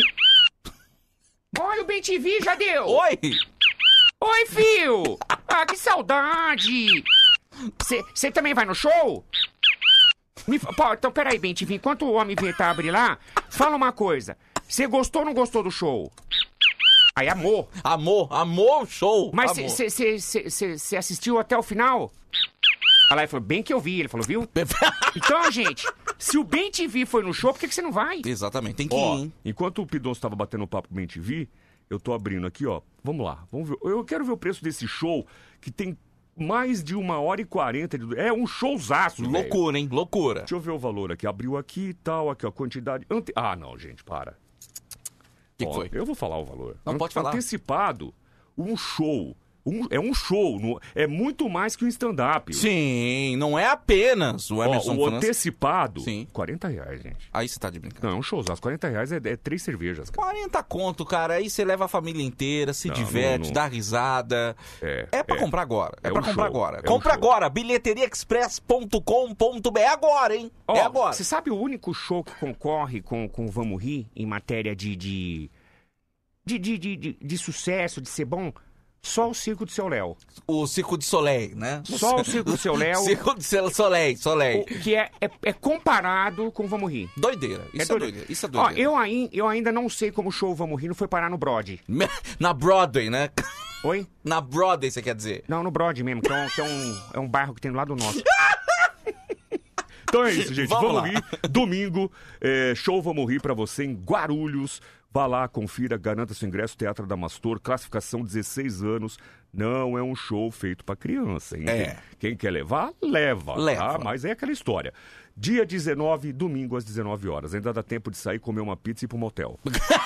Olha o B T V, já deu. Oi! Oi, fio. Ah, que saudade. Você também vai no show? Me, pô, então, peraí, bem, T V, enquanto o homem vem tá abrir lá, fala uma coisa. Você gostou ou não gostou do show? Aí, amor. Amor, amor, show. Mas você assistiu até o final? Aí ele falou, bem que eu vi. Ele falou, viu? Então, gente, se o Bem T V foi no show, por que você não vai? Exatamente, tem que ó, ir, hein? Enquanto o Pidoncio tava batendo papo com o Bem T V, eu tô abrindo aqui, ó. Vamos lá, vamos ver. Eu quero ver o preço desse show, que tem mais de uma hora e quarenta. De... É um showzaço, velho. Loucura, hein? Loucura. Deixa eu ver o valor aqui. Abriu aqui e tal, aqui, ó, quantidade... Ante... Ah, não, gente, para. O que, que foi? Eu vou falar o valor. Não, pode falar. Antecipado, um show... Um, é um show, no, é muito mais que um stand-up. Sim, não é apenas o Emerson Ó, o França. antecipado, Sim. quarenta reais, gente. Aí você tá de brincadeira. Não, é um showzaço. quarenta reais é, é três cervejas, cara. quarenta conto, cara. Aí você leva a família inteira, se Não, diverte, não, não. dá risada. É, É pra é. comprar agora. É, É pra um comprar show. agora. É um Compra show. agora. bilheteria express ponto com ponto b r. É agora, hein? Ó, é agora. Você sabe o único show que concorre com, com Vamos Rir em matéria de de, de, de, de, de, de sucesso, de ser bom? Só o Circo do Seu Léo. O Circo de Soleil, né? Só o Circo do Seu Léo. Circo de Soleil, Soleil. O, que é, é, é comparado com Vamos Rir. Doideira. Isso é, É doideira. doideira. Isso é Ó, doideira. eu, aí, eu ainda não sei como o show Vamos Rir não foi parar no Broad. Na Broadway, né? Oi? Na Broadway, você quer dizer? Não, no Broad mesmo, que é um, que é um, é um bairro que tem do lado nosso. Então é isso, gente. Vamos Vamos, lá. rir. Domingo, é, show Vamos Rir pra você em Guarulhos. Vá lá, confira, garanta seu ingresso, Teatro Adamastor, classificação dezesseis anos. Não é um show feito pra criança, hein? É. Quem, quem quer levar, leva. Leva. Tá? Mas é aquela história. Dia dezenove, domingo às dezenove horas. Ainda dá tempo de sair, comer uma pizza e ir pro motel.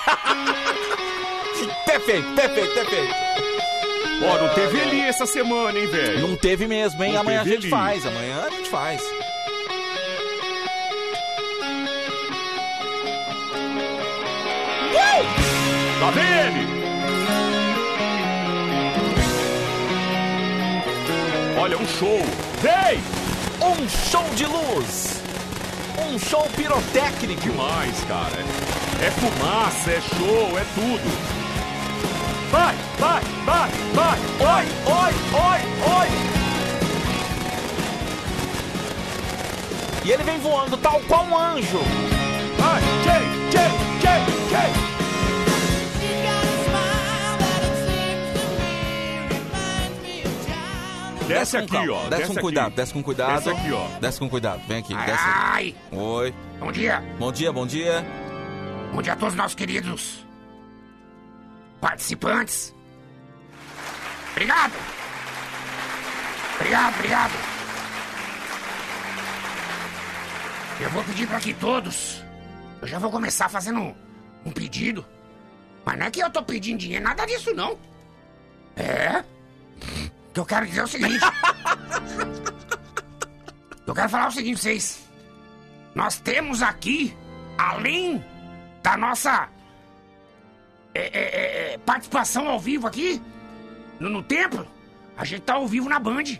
Perfeito, perfeito, perfeito. Ó, não teve ali essa semana, hein, velho? Não teve mesmo, hein? Não Amanhã a teve gente ali. faz. Amanhã a gente faz. Lá vem ele! Olha, um show. Vem! Um show de luz. Um show pirotécnico. Demais, cara. É fumaça, é show, é tudo. Vai, vai, vai, vai. Oi, oi, oi, oi. E ele vem voando tal qual um anjo. Vai, Jay, Jay, Jay, Jay. Desce com aqui, calma. ó. Desce, com aqui. cuidado, desce com cuidado. Desce aqui, ó. Desce com cuidado. Vem aqui, desce. Ai! Oi. Bom dia! Bom dia, bom dia. Bom dia a todos nossos queridos participantes. Obrigado! Obrigado, obrigado! Eu vou pedir pra que todos... Eu já vou começar fazendo um, um pedido. Mas não é que eu tô pedindo dinheiro, nada disso não. É... O que eu quero dizer é o seguinte. Eu quero falar o seguinte pra vocês. Nós temos aqui, além da nossa é, é, é, participação ao vivo aqui, no, no templo, a gente tá ao vivo na Band.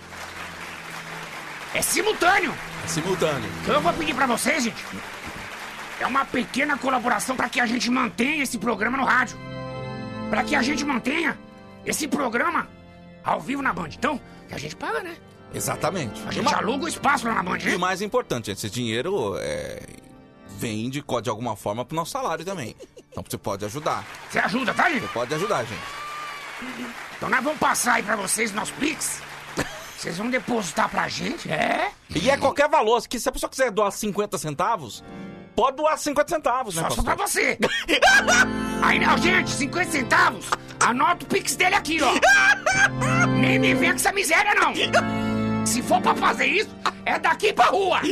É simultâneo. É simultâneo. Então eu vou pedir pra vocês, gente, é uma pequena colaboração pra que a gente mantenha esse programa no rádio. Pra que a gente mantenha esse programa ao vivo na Band. Então, que a gente paga, né? Exatamente. A gente Uma- aluga o espaço lá na Band, E né? o mais importante, esse dinheiro é, vem de, de alguma forma pro nosso salário também. Então você pode ajudar. Você ajuda, tá, gente? Você pode ajudar, gente. Então nós vamos passar aí pra vocês nosso Pix. Vocês vão depositar pra gente, é? E é qualquer valor. Que se a pessoa quiser doar cinquenta centavos, pode doar cinquenta centavos, né, Só, só pastor? pra você. Aí não, gente, cinquenta centavos. Anota o Pix dele aqui, ó. Nem me vem com essa miséria, não. Se for pra fazer isso, é daqui pra rua.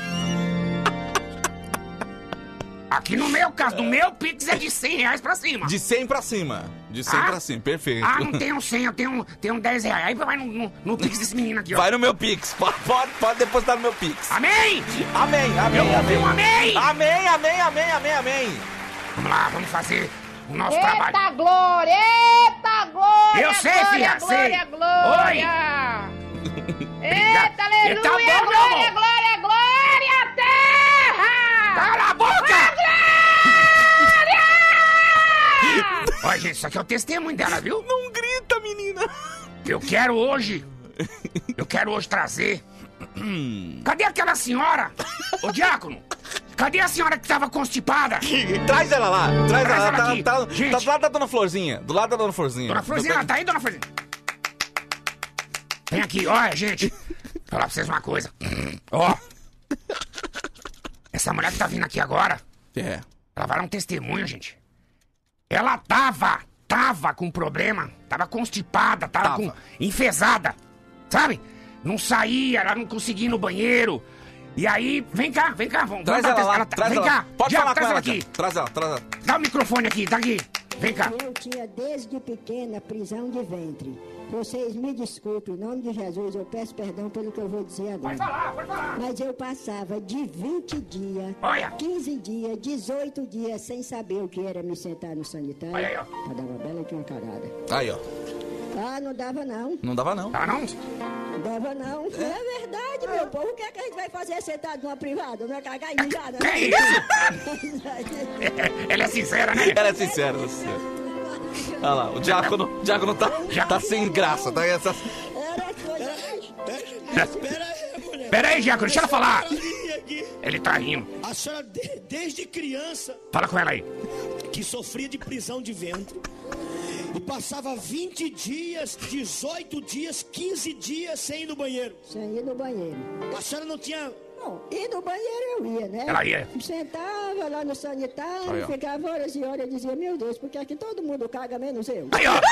Aqui no meu caso, no meu Pix é de cem reais pra cima. De cem pra cima. De cem Ah? pra cima, perfeito. Ah, não tenho cem, eu tenho, tenho dez reais. Aí vai no, no, no Pix desse menino aqui, ó. Vai no meu Pix. Pode, pode, pode depositar no meu Pix. Amém! Amém, amém, Eu ouvi amém. um amém! Amém, amém, amém, amém, amém. Vamos lá, vamos fazer o nosso trabalho. Eita glória! Eita glória! Eu sei, glória, filha, glória, sei. glória! Eita, aleluia! Tá bom, meu glória, amor. glória, glória! Terra! Cala a boca! Glória! Olha, gente, isso aqui é o testemunho dela, viu? Não grita, menina. Eu quero hoje eu quero hoje trazer... Cadê aquela senhora? Ô, Diácono, cadê a senhora que tava constipada? Traz ela lá, traz, Traz ela, ela tá, aqui. tá, Gente. tá do lado da Dona Florzinha, do lado da Dona Florzinha. Dona Florzinha, ela tá aí, Dona Florzinha? Vem aqui, olha, gente. Vou falar pra vocês uma coisa. Ó. Essa mulher que tá vindo aqui agora. É. Ela vai dar um testemunho, gente. Ela tava, tava com problema. Tava constipada, tava, Tava. com enfesada. Sabe? Não saía, ela não conseguia ir no banheiro. E aí, vem cá, vem cá, vamos. Traz vamos ela dar lá, teste- traz vem ela. cá. Pode Diabo, falar com traz ela aqui. aqui. Traz ela, traz ela. Dá o microfone aqui, tá aqui. Vem cá. Eu tinha desde pequena prisão de ventre. Vocês me desculpem, em nome de Jesus, eu peço perdão pelo que eu vou dizer agora. Pode falar, pode falar. Mas eu passava de vinte dias, Olha. quinze dias, dezoito dias sem saber o que era me sentar no sanitário. Olha aí, ó. Pra dar uma bela de uma cagada. Aí, ó. Ah, não dava não. Não dava não. Dava não? Não dava não. É, verdade, meu povo. O que é que a gente vai fazer sentado numa privada? Não é cagar e mijar, não? Que isso? Ela é sincera, né? Ela é sincera, você. Olha lá, o Diácono, o Diácono tá, tá sem graça, tá? Essa... Era coisa... Espera aí, mulher. Pera aí, Diácono, deixa ela falar. Aqui. Ele tá rindo. A senhora, de- desde criança, Fala com ela aí. que sofria de prisão de ventre, e passava vinte dias, dezoito dias, quinze dias sem ir no banheiro. Sem ir no banheiro. A senhora não tinha... Bom, ir no banheiro eu ia, né? Ela ia. Sentava lá no sanitário, Aí, ó. ficava horas e horas e dizia, meu Deus, porque aqui todo mundo caga, menos eu. Aí, ó.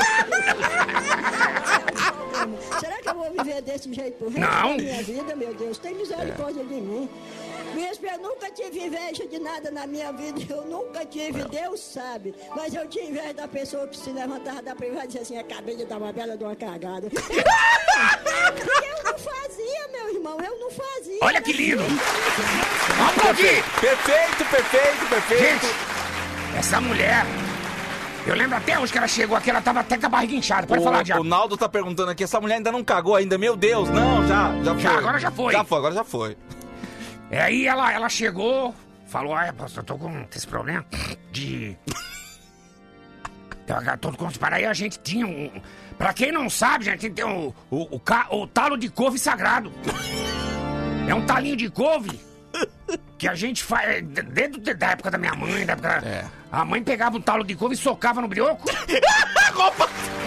Será que eu vou viver desse jeito por resto Não. da minha vida, meu Deus? Tem misericórdia de mim. Bispo, eu nunca tive inveja de nada na minha vida, eu nunca tive, Deus sabe. Mas eu tinha inveja da pessoa que se levantava da privada e dizia assim, acabei de dar uma bela de uma cagada. Eu não fazia, meu irmão, eu não fazia. Olha que lindo. Vamos aplaudir. Perfeito, perfeito, perfeito. Gente, essa mulher... Eu lembro até hoje que ela chegou aqui, ela tava até com a barriga inchada. Pode o, falar, o Diácono. Naldo tá perguntando aqui, essa mulher ainda não cagou ainda, meu Deus. Não, já, já foi. Já, agora já foi. Já foi, agora já foi. É, aí ela, ela chegou, falou, ah, pastor, eu tô com esse problema de... Eu tô constipado. Aí a gente tinha um... Pra quem não sabe, gente, tem o, o, o, ca- o talo de couve sagrado. É um talinho de couve que a gente faz... Desde da época da minha mãe, da época... É. A mãe pegava um talo de couve e socava no brioco. Opa!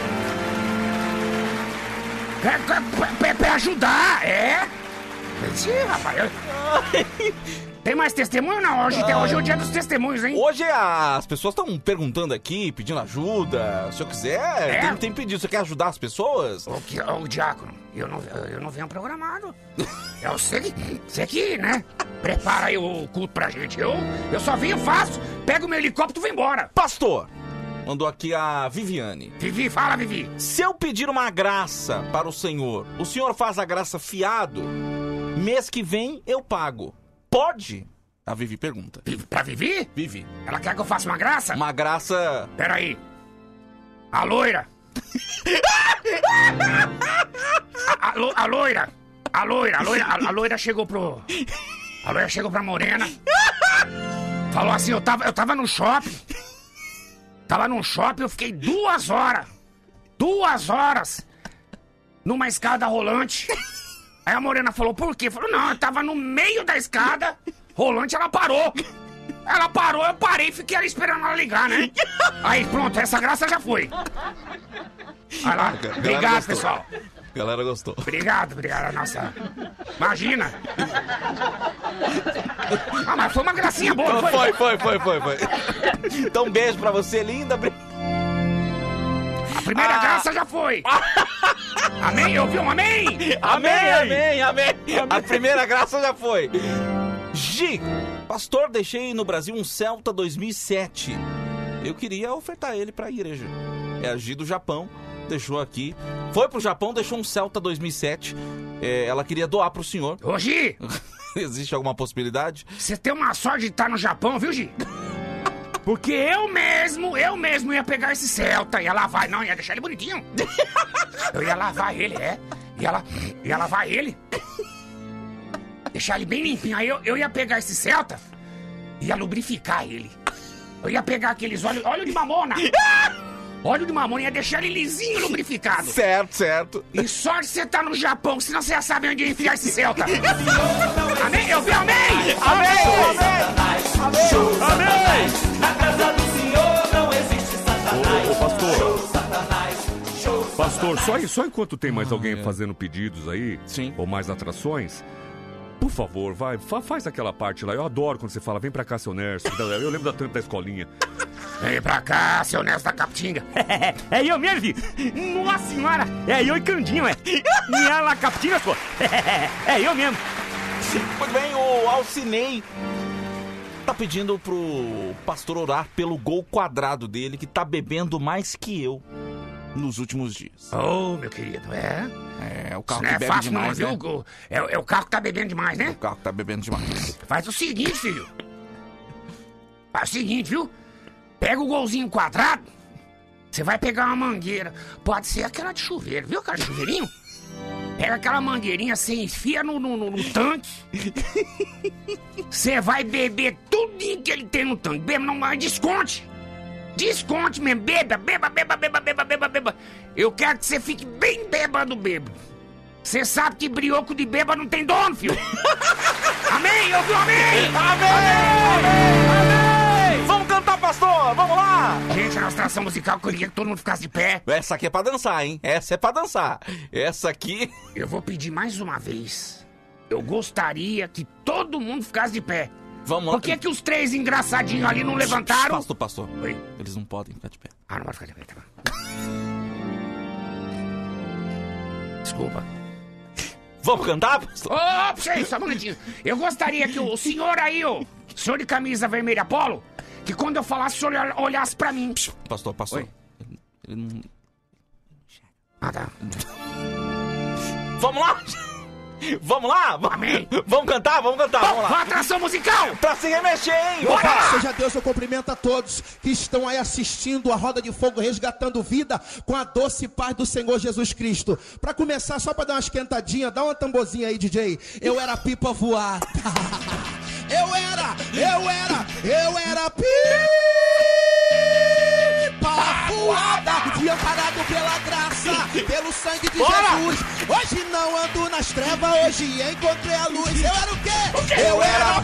É, é, é, pra ajudar, é. Sim, rapaz. eu- Tem mais testemunho? Não, hoje, tem, hoje é o dia dos testemunhos, hein? Hoje as pessoas estão perguntando aqui, pedindo ajuda. Se eu quiser, É? tem, tem pedido. Você quer ajudar as pessoas? Ô, que- ô, Diácono, eu não, eu não venho programado. Eu sei que, você que, né, prepara aí o culto pra gente. Eu, eu só venho, faço, pego meu helicóptero e vou embora. Pastor, mandou aqui a Viviane. Vivi, fala, Vivi. Se eu pedir uma graça para o senhor, o senhor faz a graça fiado? Mês que vem eu pago. Pode? A Vivi pergunta. Vivi pra Vivi? Vivi. Ela quer que eu faça uma graça? Uma graça... Peraí. A loira. a, a, lo- a loira. A loira, a loira, a, a loira chegou pro... A loira chegou pra Morena. Falou assim, eu tava, eu tava no shopping. Tava num shopping, eu fiquei duas horas. Duas horas. Numa escada rolante. Aí a Morena falou, por quê? Falou, não, eu tava no meio da escada rolante, ela parou. Ela parou, eu parei e fiquei ali esperando ela ligar, né? Aí, pronto, essa graça já foi. Vai lá, Galera obrigado, gostou. pessoal. Galera gostou. Obrigado, obrigado, nossa. Imagina. Ah, mas foi uma gracinha boa, não Foi, foi, foi, foi, foi. Então, beijo pra você, linda. A primeira Ah. graça já foi. Amém, ouviu um amém? Amém, amém, amém. A primeira graça já foi. Gi, pastor, deixei no Brasil um Celta dois mil e sete. Eu queria ofertar ele pra igreja. É a Gi do Japão, deixou aqui. Foi pro Japão, deixou um Celta dois mil e sete. É, ela queria doar pro senhor. Ô, Gi! Existe alguma possibilidade? Você tem uma sorte de estar no Japão, viu, Gi? Porque eu mesmo, eu mesmo ia pegar esse Celta, ia lavar, não, ia deixar ele bonitinho. Eu ia lavar ele, é. Ia, la, ia lavar ele. Deixar ele bem limpinho. Aí eu, eu ia pegar esse Celta, ia lubrificar ele. Eu ia pegar aqueles óleos, óleo de mamona. Óleo de mamona ia deixar ele lisinho, lubrificado. Certo, certo. E sorte você tá no Japão, senão você já sabe onde enfiar esse Celta. Amém? Eu vi amém! Amém! Amém! Amém! Na casa do Senhor não existe Satanás. Ô, ô, pastor. Show Satanás. Show Pastor, Satanás. só, só enquanto tem mais Ah, alguém é. fazendo pedidos aí, Sim. ou mais atrações, por favor, vai, fa- faz aquela parte lá. Eu adoro quando você fala, vem pra cá, seu Nerso. Eu lembro da tanto da escolinha. Vem pra cá, seu Nelson da Capitinga. É eu mesmo, filho. Nossa senhora. É eu e Candinho, é. Minha lá Capitinga, pô. É eu mesmo. Muito bem, o Alcinei tá pedindo pro pastor orar pelo gol quadrado dele, que tá bebendo mais que eu nos últimos dias. Ô, meu querido, é? É, o carro Isso não que é bebe fácil demais, não, né? viu? É, é o carro que tá bebendo demais, né? O carro que tá bebendo demais. Faz o seguinte, filho. Faz o seguinte, viu? Pega o golzinho quadrado, você vai pegar uma mangueira. Pode ser aquela de chuveiro, viu aquela de chuveirinho? Pega aquela mangueirinha, você enfia no, no, no, no tanque. Você vai beber tudinho que ele tem no tanque. Beba, não mais desconte. Desconte mesmo, beba, beba, beba, beba, beba, beba, beba. Eu quero que você fique bem bêbado, bêbado. Você sabe que brioco de bêbado não tem dono, filho. Amém? Ouviu amém? Amém! Amém! Vamos cantar, pastor! Vamos lá! Gente, a nossa atração musical, eu queria que todo mundo ficasse de pé. Essa aqui é pra dançar, hein? Essa é pra dançar. Essa aqui... Eu vou pedir mais uma vez. Eu gostaria que todo mundo ficasse de pé. Vamos lá. Por que que os três engraçadinhos ali não levantaram? Pastor, pastor. Oi? Eles não podem ficar de pé. Ah, não pode ficar de pé, tá bom. Desculpa. Vamos cantar, pastor? Ô, oh, só um minutinho. Eu gostaria que o senhor aí, o senhor de camisa vermelha polo, que quando eu falasse, o senhor olhasse pra mim. Pastor, pastor. Oi? Ele, ele não... Ah, tá. Vamos lá? Vamos lá? Amém. Vamos cantar? Vamos cantar, Bom, vamos lá. atração musical. Pra se remexer, hein? Louvado seja Deus, eu cumprimento a todos que estão aí assistindo a Roda de Fogo, resgatando vida com a doce paz do Senhor Jesus Cristo. Pra começar, só pra dar uma esquentadinha, dá uma tamborzinha aí, D J. Eu era pipa voada. Eu era, eu era, eu era pipa voada. Fui amparado pela graça, pelo sangue de Bora! Jesus. Hoje não ando nas trevas, hoje encontrei a luz. Eu era o quê? O quê? Eu era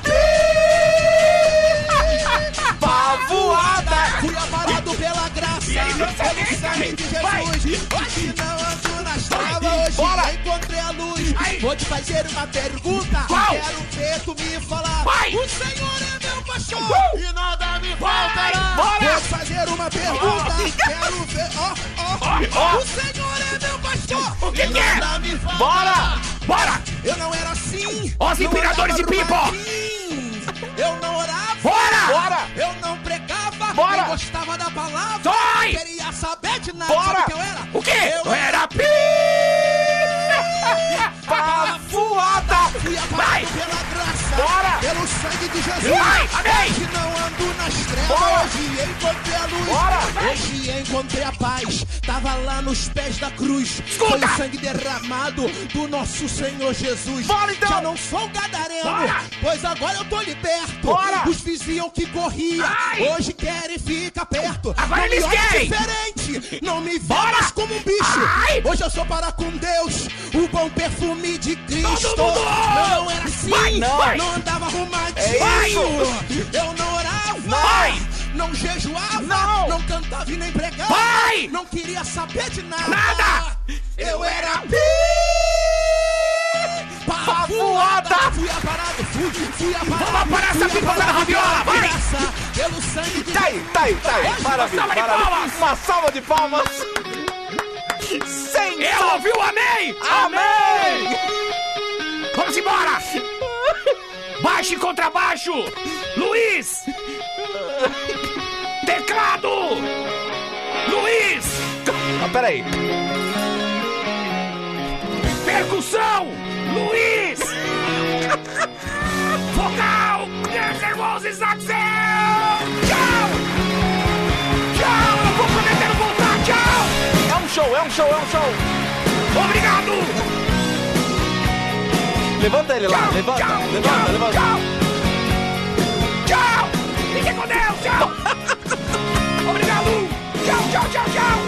pipa voada. Fui amparado pela graça, pelo sangue de Jesus. Hoje não ando nas trevas, hoje Bora! encontrei a luz. Vou te fazer uma pergunta, Qual? quero ver tu me falar. Vai! O Senhor é meu pastor Uh! e nada me Vai! faltará. Bora! Vou fazer uma pergunta, quero ver. Ó, ó, Ó. o Senhor é meu pastor. O que e que é? nada me faltará. Bora! Bora! Eu não era assim. Ó, os não empiradores andava de no pipa! martins. Eu não orava. Bora! Bora! Eu não pregava. Bora! Eu gostava da palavra. Sai! Não queria saber de nada. Bora! Sabe o que eu era? O quê? Eu Eu era pipa voada. Fui Vai! apagado pela graça. Bora! Pelo sangue de Jesus. Vai! Amém! Hoje não ando nas trevas. Bora! Hoje encontrei a luz. Bora! Hoje encontrei a paz. Tava lá nos pés da cruz. Escuta! Foi o sangue derramado do nosso Senhor Jesus. Bora, então! Já não sou gadareno, Bora! pois agora eu tô liberto. Bora! Os vizinhos que corriam Ai! hoje querem ficar perto. Agora Não me eles olha querem! diferente. Não me vê Bora! mais como um bicho. Ai! Hoje eu sou para com Deus. O bom perfume de Cristo. Todo mundo! Eu não era assim. Vai, não, vai! não andava arrumadinho. É isso! Eu não orava. Vai! Não jejuava. Não! Não cantava e nem pregava. Vai! Não queria saber de nada. Nada! Eu era Pipa voada. Fui aparado, fui, fui aparado. Vamos aparar essa fui pipa da aparado raviola, vai! Graça, pelo sangue de Tá aí, tá aí, tá aí. Maravilha, salva de maravilha. palmas. Uma salva de palmas. Sem Eu ouvi o amém! Amém! Vamos embora! Baixo e contrabaixo! Luiz! Teclado! Luiz! Ah, peraí. Percussão! Luiz! Vocal! Nervoso Isaacson! Tchau! Tchau! Eu vou prometendo voltar! Tchau! É um show, é um show, é um show. Obrigado! Levanta ele lá, Tchau, levanta, tchau, levanta, tchau, levanta. Tchau! Tchau! Fique com Deus! Tchau! Obrigado! Tchau, tchau, tchau, tchau!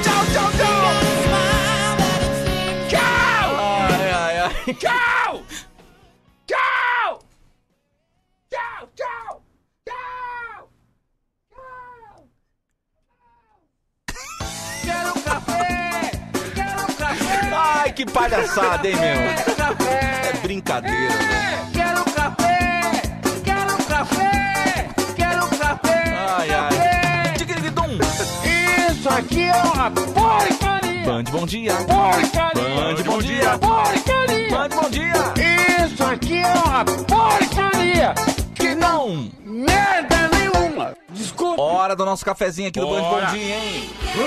que palhaçada, hein, meu? É brincadeira, velho. Quero café, quero café, quero café. Ai, ai. Tigridum. Isso aqui é uma porcaria. Band, bom dia. Porcaria. Band, bom dia. Porcaria. Band, bom dia. Isso aqui é uma porcaria. Que não. Merda nenhuma. Desculpa. Hora do nosso cafezinho aqui do Band, Bora. bom dia, hein?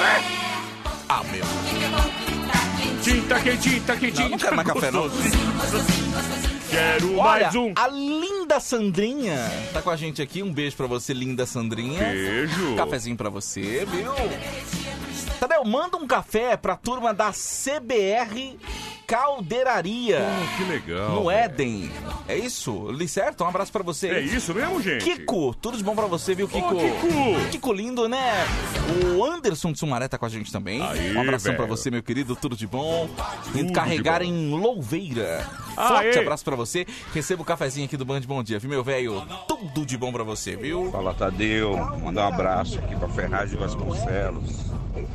Ah, meu. Tinta quentinha, tinta quentinha. Não, não quero mais café, não. Quero Olha, mais um. a linda Sandrinha tá com a gente aqui. Um beijo pra você, linda Sandrinha. Beijo. Cafezinho pra você, viu? Tadeu, manda um café pra turma da C B R Caldeiraria. Oh, que legal. No velho. Éden. É isso? Li certo? Um abraço pra você. É isso mesmo, gente? Kiko, tudo de bom pra você, viu, Kiko? Ô, Kiko. Kiko lindo, né? O Anderson de Sumaré tá com a gente também. Aí, um abração velho. pra você, meu querido. Tudo de bom. Indo Tudo carregar de bom. em Louveira. Aê. Forte abraço pra você. Receba o cafezinho aqui do Band Bom Dia, viu, meu velho? Tudo de bom pra você, viu? Fala, Tadeu. Mandar um abraço aqui pra Ferraz de Vasconcelos.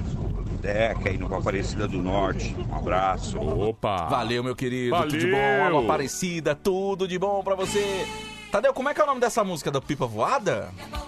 Deca aí no Aparecida do Norte. Um abraço. Opa. Valeu, meu querido. Valeu. Tudo de bom. Alô, Aparecida. Tudo de bom pra você. Tadeu, como é que é o nome dessa música da Pipa Voada?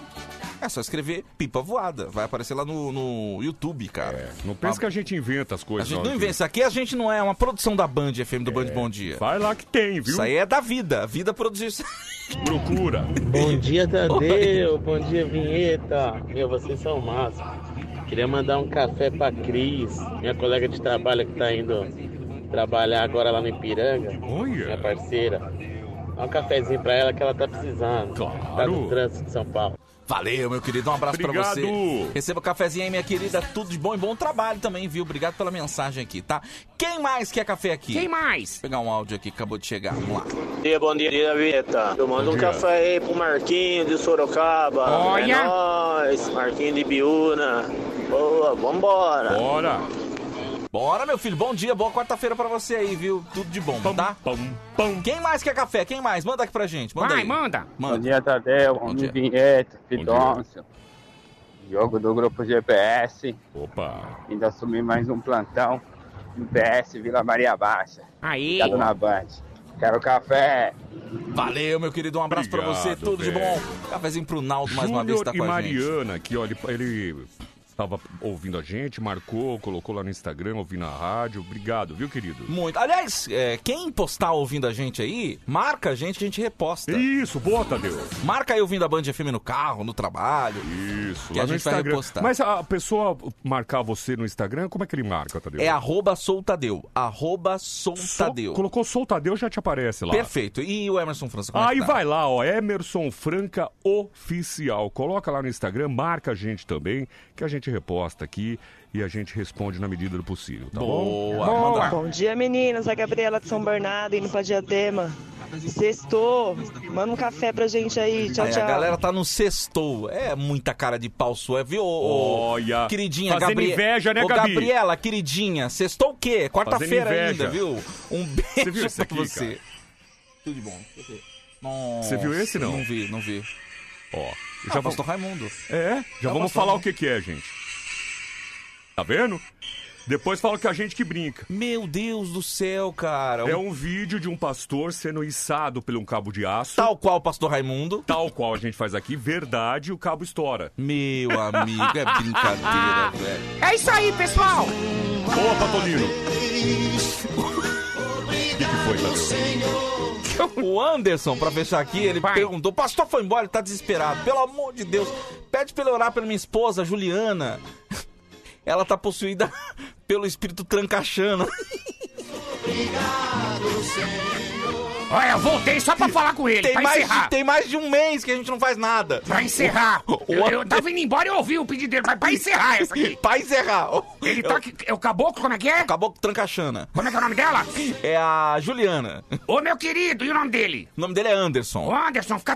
É só escrever Pipa Voada. Vai aparecer lá no, no YouTube, cara. É, não pensa que a gente inventa as A coisas. gente na não hora inventa. Isso aqui a gente não é uma produção da Band F M, do Band Bom Dia. Vai lá que tem, viu? Isso aí é da vida. A vida produziu isso. Procura. Bom dia, Tadeu. Bom dia, Vinheta. Meu, vocês são massa. Queria mandar um café pra Cris, minha colega de trabalho que tá indo trabalhar agora lá no Ipiranga. Olha. Minha parceira. Dá um cafezinho pra ela que ela tá precisando. Claro. Tá no trânsito de São Paulo. Valeu, meu querido. Um abraço Obrigado. pra você. Receba o cafezinho aí, minha querida. Tudo de bom e bom trabalho também, viu? Obrigado pela mensagem aqui, tá? Quem mais quer café aqui? Quem mais? Vou pegar um áudio aqui que acabou de chegar. Vamos lá. Bom dia, bom dia, Vinheta. Eu mando Bom um dia. café aí pro Marquinho de Sorocaba. Olha. É nóis. Marquinho de Biúna. Boa, vambora. Bora. Bora, meu filho. Bom dia, boa quarta-feira pra você aí, viu? Tudo de bom, tá? Pam, pam. Quem mais quer café? Quem mais? Manda aqui pra gente. Manda Vai, aí. manda. Manda. dia, Tadeu. Bom dia. Vinheta, Fidôncio. Jogo do Grupo G P S. Opa. Ainda assumi mais um plantão no P S Vila Maria Baixa. Aí. Ligado na Band. Quero café. Valeu, meu querido. Um abraço pra você. Obrigado, Tudo de velho. bom. Cafezinho pro Naldo mais uma vez Júnior tá e com a gente. Mariana, aqui, ó, ele, ele estava ouvindo a gente, marcou, colocou lá no Instagram, ouvindo a rádio. Obrigado, viu, querido? Muito. Aliás, é, quem postar ouvindo a gente aí, marca a gente que a gente reposta. Isso, boa, Tadeu. Marca aí ouvindo a Band F M no carro, no trabalho. Isso, Que lá a no gente vai Instagram. repostar. Mas a pessoa marcar você no Instagram, como é que ele marca, Tadeu? É arroba soltadeu. Arroba Sol- soltadeu. Colocou Soltadeu, já te aparece lá. Perfeito. E o Emerson França, como é Aí que tá? vai lá, ó, Emerson Franca Oficial. Coloca lá no Instagram, marca a gente também, que a gente reposta aqui e a gente responde na medida do possível, tá bom? Boa, manda. Bom dia, meninas. A Gabriela de São Bernardo, indo pra Diadema. Sextou. Manda um café pra gente aí. Tchau, É, tchau. a galera tá no sextou. É muita cara de pau sua, viu? Ô, ô, Olha, queridinha, fazendo Gabri... inveja, né, Ô, Gabi? Gabriela, queridinha, sextou o quê? Quarta-feira Fazendo ainda, inveja. viu? Um Você viu beijo esse pra aqui, você. cara? Tudo de bom. Nossa, Você viu esse, não? Não vi, não vi. Ó, Já já vamos... pastor Raimundo. É, já É o vamos pastor falar o Raimundo. que que é, gente. Tá vendo? Depois fala que a gente que brinca. Meu Deus do céu, cara. É um vídeo de um pastor sendo içado por um cabo de aço. Tal qual o pastor Raimundo. Tal qual a gente faz aqui, verdade, o cabo estoura. Meu amigo, é brincadeira, velho. É isso aí, pessoal. Boa, Patolino. O que, que foi, Tadeu? O Anderson, pra fechar aqui, ele Vai. perguntou: o pastor foi embora, ele tá desesperado. Pelo amor de Deus, pede pra ele orar pela minha esposa, Juliana. Ela tá possuída pelo espírito trancachano. Olha, eu voltei só pra falar com ele, Tem pra mais, encerrar. de, tem mais de um mês que a gente não faz nada. Pra encerrar. O- o- Eu, eu tava indo embora e eu ouvi o pedido dele, mas pra encerrar essa aqui. Pra encerrar. Ele tá aqui. É o caboclo, como é que é? Caboclo Trancachana. Como é que é o nome dela? É a Juliana. Ô, meu querido, e o nome dele? O nome dele é Anderson. Ô, Anderson, fica